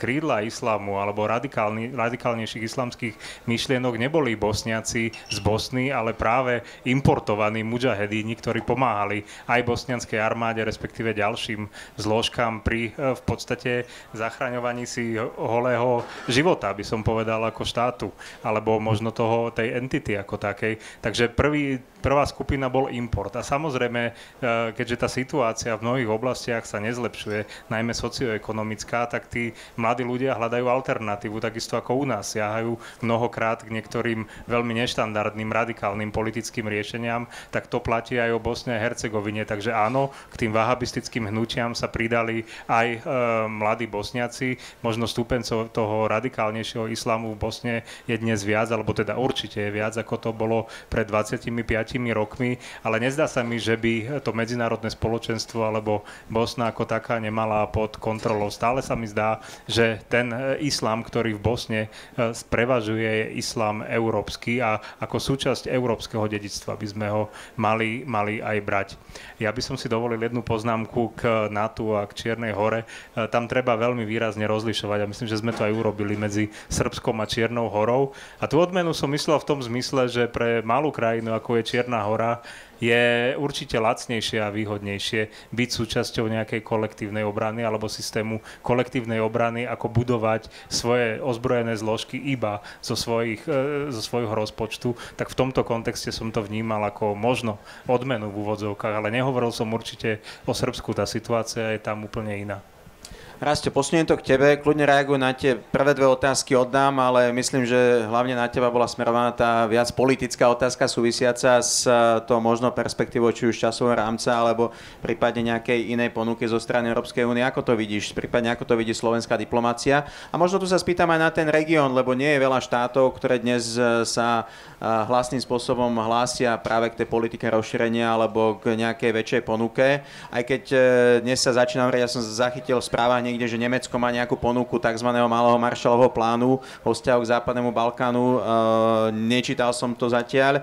krídla islámu alebo radikálny, radikálnejších islamských myšlienok neboli Bosniaci z Bosny, ale práve importovaní mudžahedíni, ktorí pomáhali aj bosnianskej armáde, respektíve ďalším zložkám pri v podstate zachraňovaní si holého života, by som povedal, ako štátu, alebo možno toho, tej entity ako takej. Takže prvý, prvá skupina bol import. A samozrejme, keďže tá situácia v mnohých oblastiach sa nezlepšuje, najmä socioekonomická, tak tí mladí ľudia hľadajú alternatívu, takisto ako u nás. Siahajú mnohokrát k niektorým veľmi neštandardným, radikálnym politickým riešeniam, tak to platí aj o Bosne a Hercegovine. Takže áno, k tým vahabistickým hnutiam sa pridali aj e, mladí Bosniaci. Možno stúpencov toho radikálnejšieho islámu v Bosne je dnes viac, alebo teda určite je viac, ako to bolo pred dvadsiatimi piatimi rokmi, ale nezdá sa mi, že by to medzinárodné spoločenstvo alebo Bosna ako taká nemala pod kontrolou. Stále sa mi zdá, že ten islám, ktorý v Bosne prevažuje, je islám európsky a ako súčasť európskeho dedičstva by sme ho mali, mali aj brať. Ja by som si dovolil jednu poznámku k NATO a k Čiernej Hore. Tam treba veľmi výrazne rozlišovať a myslím, že sme to aj urobili medzi Srbskom a Čiernou Horou. A tú odmenu som myslel v tom zmysle, že pre malú krajinu, ako je Čierna Hora, je určite lacnejšie a výhodnejšie byť súčasťou nejakej kolektívnej obrany alebo systému kolektívnej obrany, ako budovať svoje ozbrojené zložky iba zo, svojich, zo svojho rozpočtu. Tak v tomto kontexte som to vnímal ako možno odmenu v úvodzovkách, ale nehovoril som určite o Srbsku. Tá situácia je tam úplne iná. Rasto, posuniem to k tebe, kľudne reaguj na tie prvé dve otázky oddám, ale myslím, že hlavne na teba bola smerovaná tá viac politická otázka súvisiaca s tou možnou perspektívou, či už časového rámca, alebo prípadne nejakej inej ponuky zo strany Európskej únie. Ako to vidíš? Prípadne ako to vidí slovenská diplomácia? A možno tu sa spýtam aj na ten región, lebo nie je veľa štátov, ktoré dnes sa hlasným spôsobom hlásia práve k tej politike rozšírenia alebo k nejakej väčšej ponuke. Aj keď dnes sa začína hovoriť, ja som zachytil v správach niekde, že Nemecko má nejakú ponuku tzv. Malého Marshallovho plánu vo vzťahu k Západnému Balkánu. Nečítal som to zatiaľ,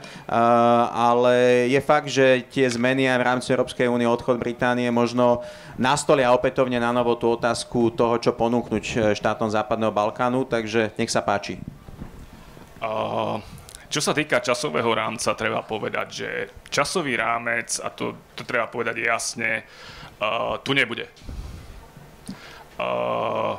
ale je fakt, že tie zmeny aj v rámci Európskej únie, odchod Británie možno nastolia opätovne na novo tú otázku toho, čo ponúknuť štátom Západného Balkánu, takže nech sa páči. Uh... Čo sa týka časového rámca, treba povedať, že časový rámec, a to, to treba povedať jasne, uh, tu nebude. Uh,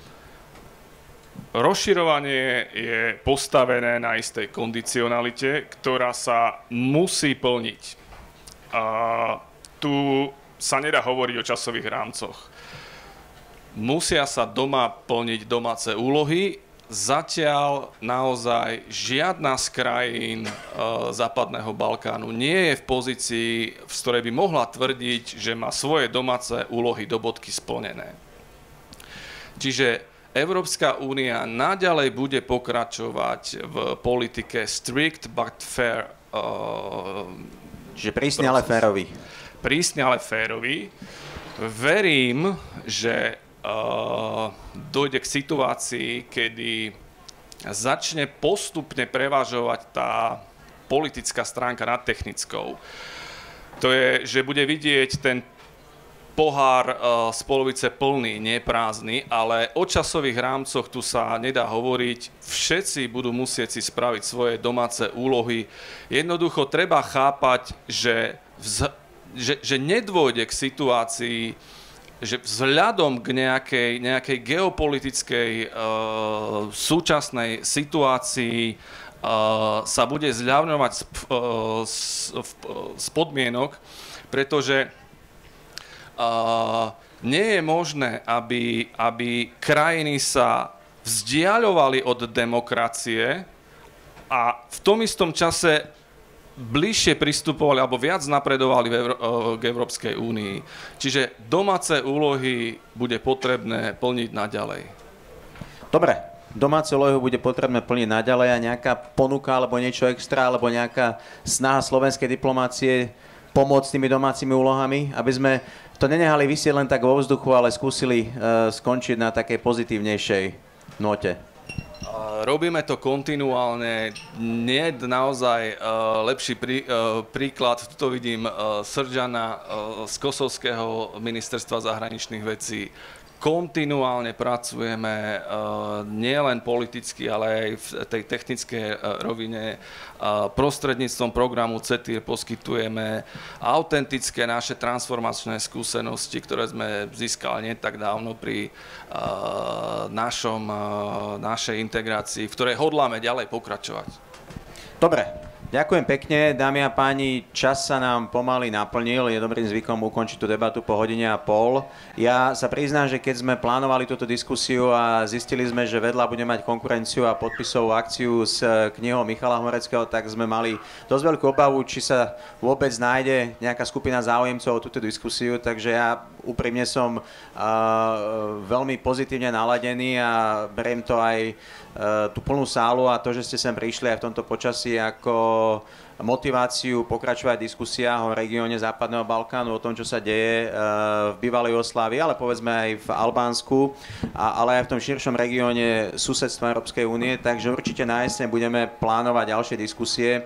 rozširovanie je postavené na istej kondicionalite, ktorá sa musí plniť. Uh, tu sa nedá hovoriť o časových rámcoch. Musia sa doma plniť domáce úlohy. Zatiaľ naozaj žiadna z krajín e, Západného Balkánu nie je v pozícii, v ktorej by mohla tvrdiť, že má svoje domáce úlohy do bodky splnené. Čiže Európska únia naďalej bude pokračovať v politike strict but fair. E, Čiže prísne, ale férový. Prísne, ale férový. Verím, že Uh, dojde k situácii, kedy začne postupne prevažovať tá politická stránka nad technickou. To je, že bude vidieť ten pohár uh, z polovice plný, nie prázdny, ale o časových rámcoch tu sa nedá hovoriť. Všetci budú musieť si spraviť svoje domáce úlohy. Jednoducho treba chápať, že, vz, že, že nedôjde k situácii, že vzhľadom k nejakej, nejakej geopolitickej uh, súčasnej situácii uh, sa bude zľavňovať z, uh, z, z podmienok, pretože uh, nie je možné, aby, aby krajiny sa vzdiaľovali od demokracie a v tom istom čase bližšie pristupovali alebo viac napredovali k Európskej únii. Čiže domáce úlohy bude potrebné plniť naďalej. Dobre, domáce úlohy bude potrebné plniť naďalej a nejaká ponuka alebo niečo extra alebo nejaká snaha slovenskej diplomácie pomôcť tými domácimi úlohami, aby sme to nenehali visieť len tak vo vzduchu, ale skúsili uh, skončiť na takej pozitívnejšej note. Robíme to kontinuálne, nie je naozaj uh, lepší prí, uh, príklad, tu vidím uh, Srdžana uh, z kosovského ministerstva zahraničných vecí. kontinuálne pracujeme nielen politicky, ale aj v tej technickej rovine. Prostredníctvom programu CETIR poskytujeme autentické naše transformačné skúsenosti, ktoré sme získali nie tak dávno pri našom, našej integrácii, v ktorej hodláme ďalej pokračovať. Dobre. Ďakujem pekne, dámy a páni, čas sa nám pomaly naplnil, je dobrým zvykom ukončiť tú debatu po hodine a pol. Ja sa priznám, že keď sme plánovali túto diskusiu a zistili sme, že vedľa bude mať konkurenciu a podpisovú akciu s knihou Michala Horeckého, tak sme mali dosť veľkú obavu, či sa vôbec nájde nejaká skupina záujemcov o túto diskusiu, takže ja úprimne som uh, veľmi pozitívne naladený a beriem to aj tú plnú sálu a to, že ste sem prišli aj v tomto počasí ako motiváciu pokračovať v diskusiách o regióne Západného Balkánu, o tom, čo sa deje v bývalej Jugoslávii, ale povedzme aj v Albánsku, ale aj v tom širšom regióne susedstva Európskej únie, takže určite na jeseň budeme plánovať ďalšie diskusie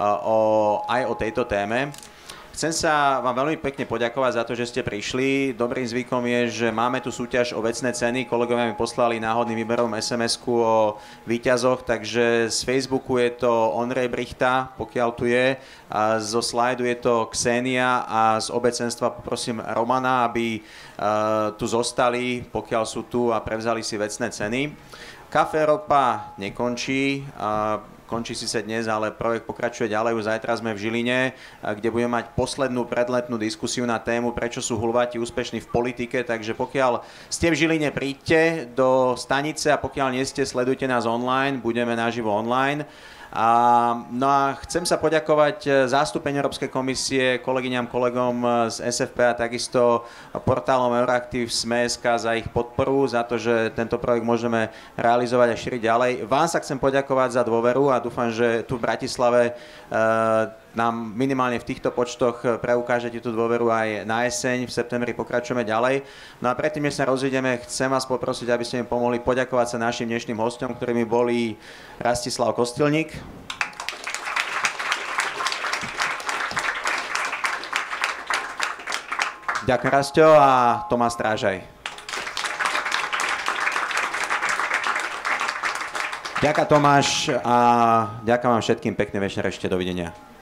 o, aj o tejto téme. Chcem sa vám veľmi pekne poďakovať za to, že ste prišli. Dobrým zvykom je, že máme tu súťaž o vecné ceny. Kolegovia mi poslali náhodným výberom es em esku o víťazoch, takže z Facebooku je to Ondrej Brichta, pokiaľ tu je. A zo slajdu je to Ksenia a z obecenstva poprosím Romana, aby tu zostali, pokiaľ sú tu a prevzali si vecné ceny. Café Europa nekončí. Končí síce dnes, ale projekt pokračuje ďalej. Už zajtra sme v Žiline, kde budeme mať poslednú predletnú diskusiu na tému, prečo sú Hulváti úspešní v politike. Takže pokiaľ ste v Žiline, príďte do stanice a pokiaľ nie ste, sledujte nás online, budeme naživo online. A, no a chcem sa poďakovať zástupeniu Európskej komisie, kolegyňam, kolegom z es ef pé a takisto portálom Euroactiv es em e bodka es ká za ich podporu, za to, že tento projekt môžeme realizovať a šíriť ďalej. Vám sa chcem poďakovať za dôveru a dúfam, že tu v Bratislave e, nám minimálne v týchto počtoch preukážete tú dôveru aj na jeseň. V septembri pokračujeme ďalej. No a predtým, než sa rozídeme, chcem vás poprosiť, aby ste mi pomohli poďakovať sa našim dnešným hosťom, ktorými boli Rastislav Kostelník, ďakujem Rastio, a Tomás Strážaj. Ďakujem Tomáš a ďakujem vám všetkým, pekný večer, ešte dovidenia.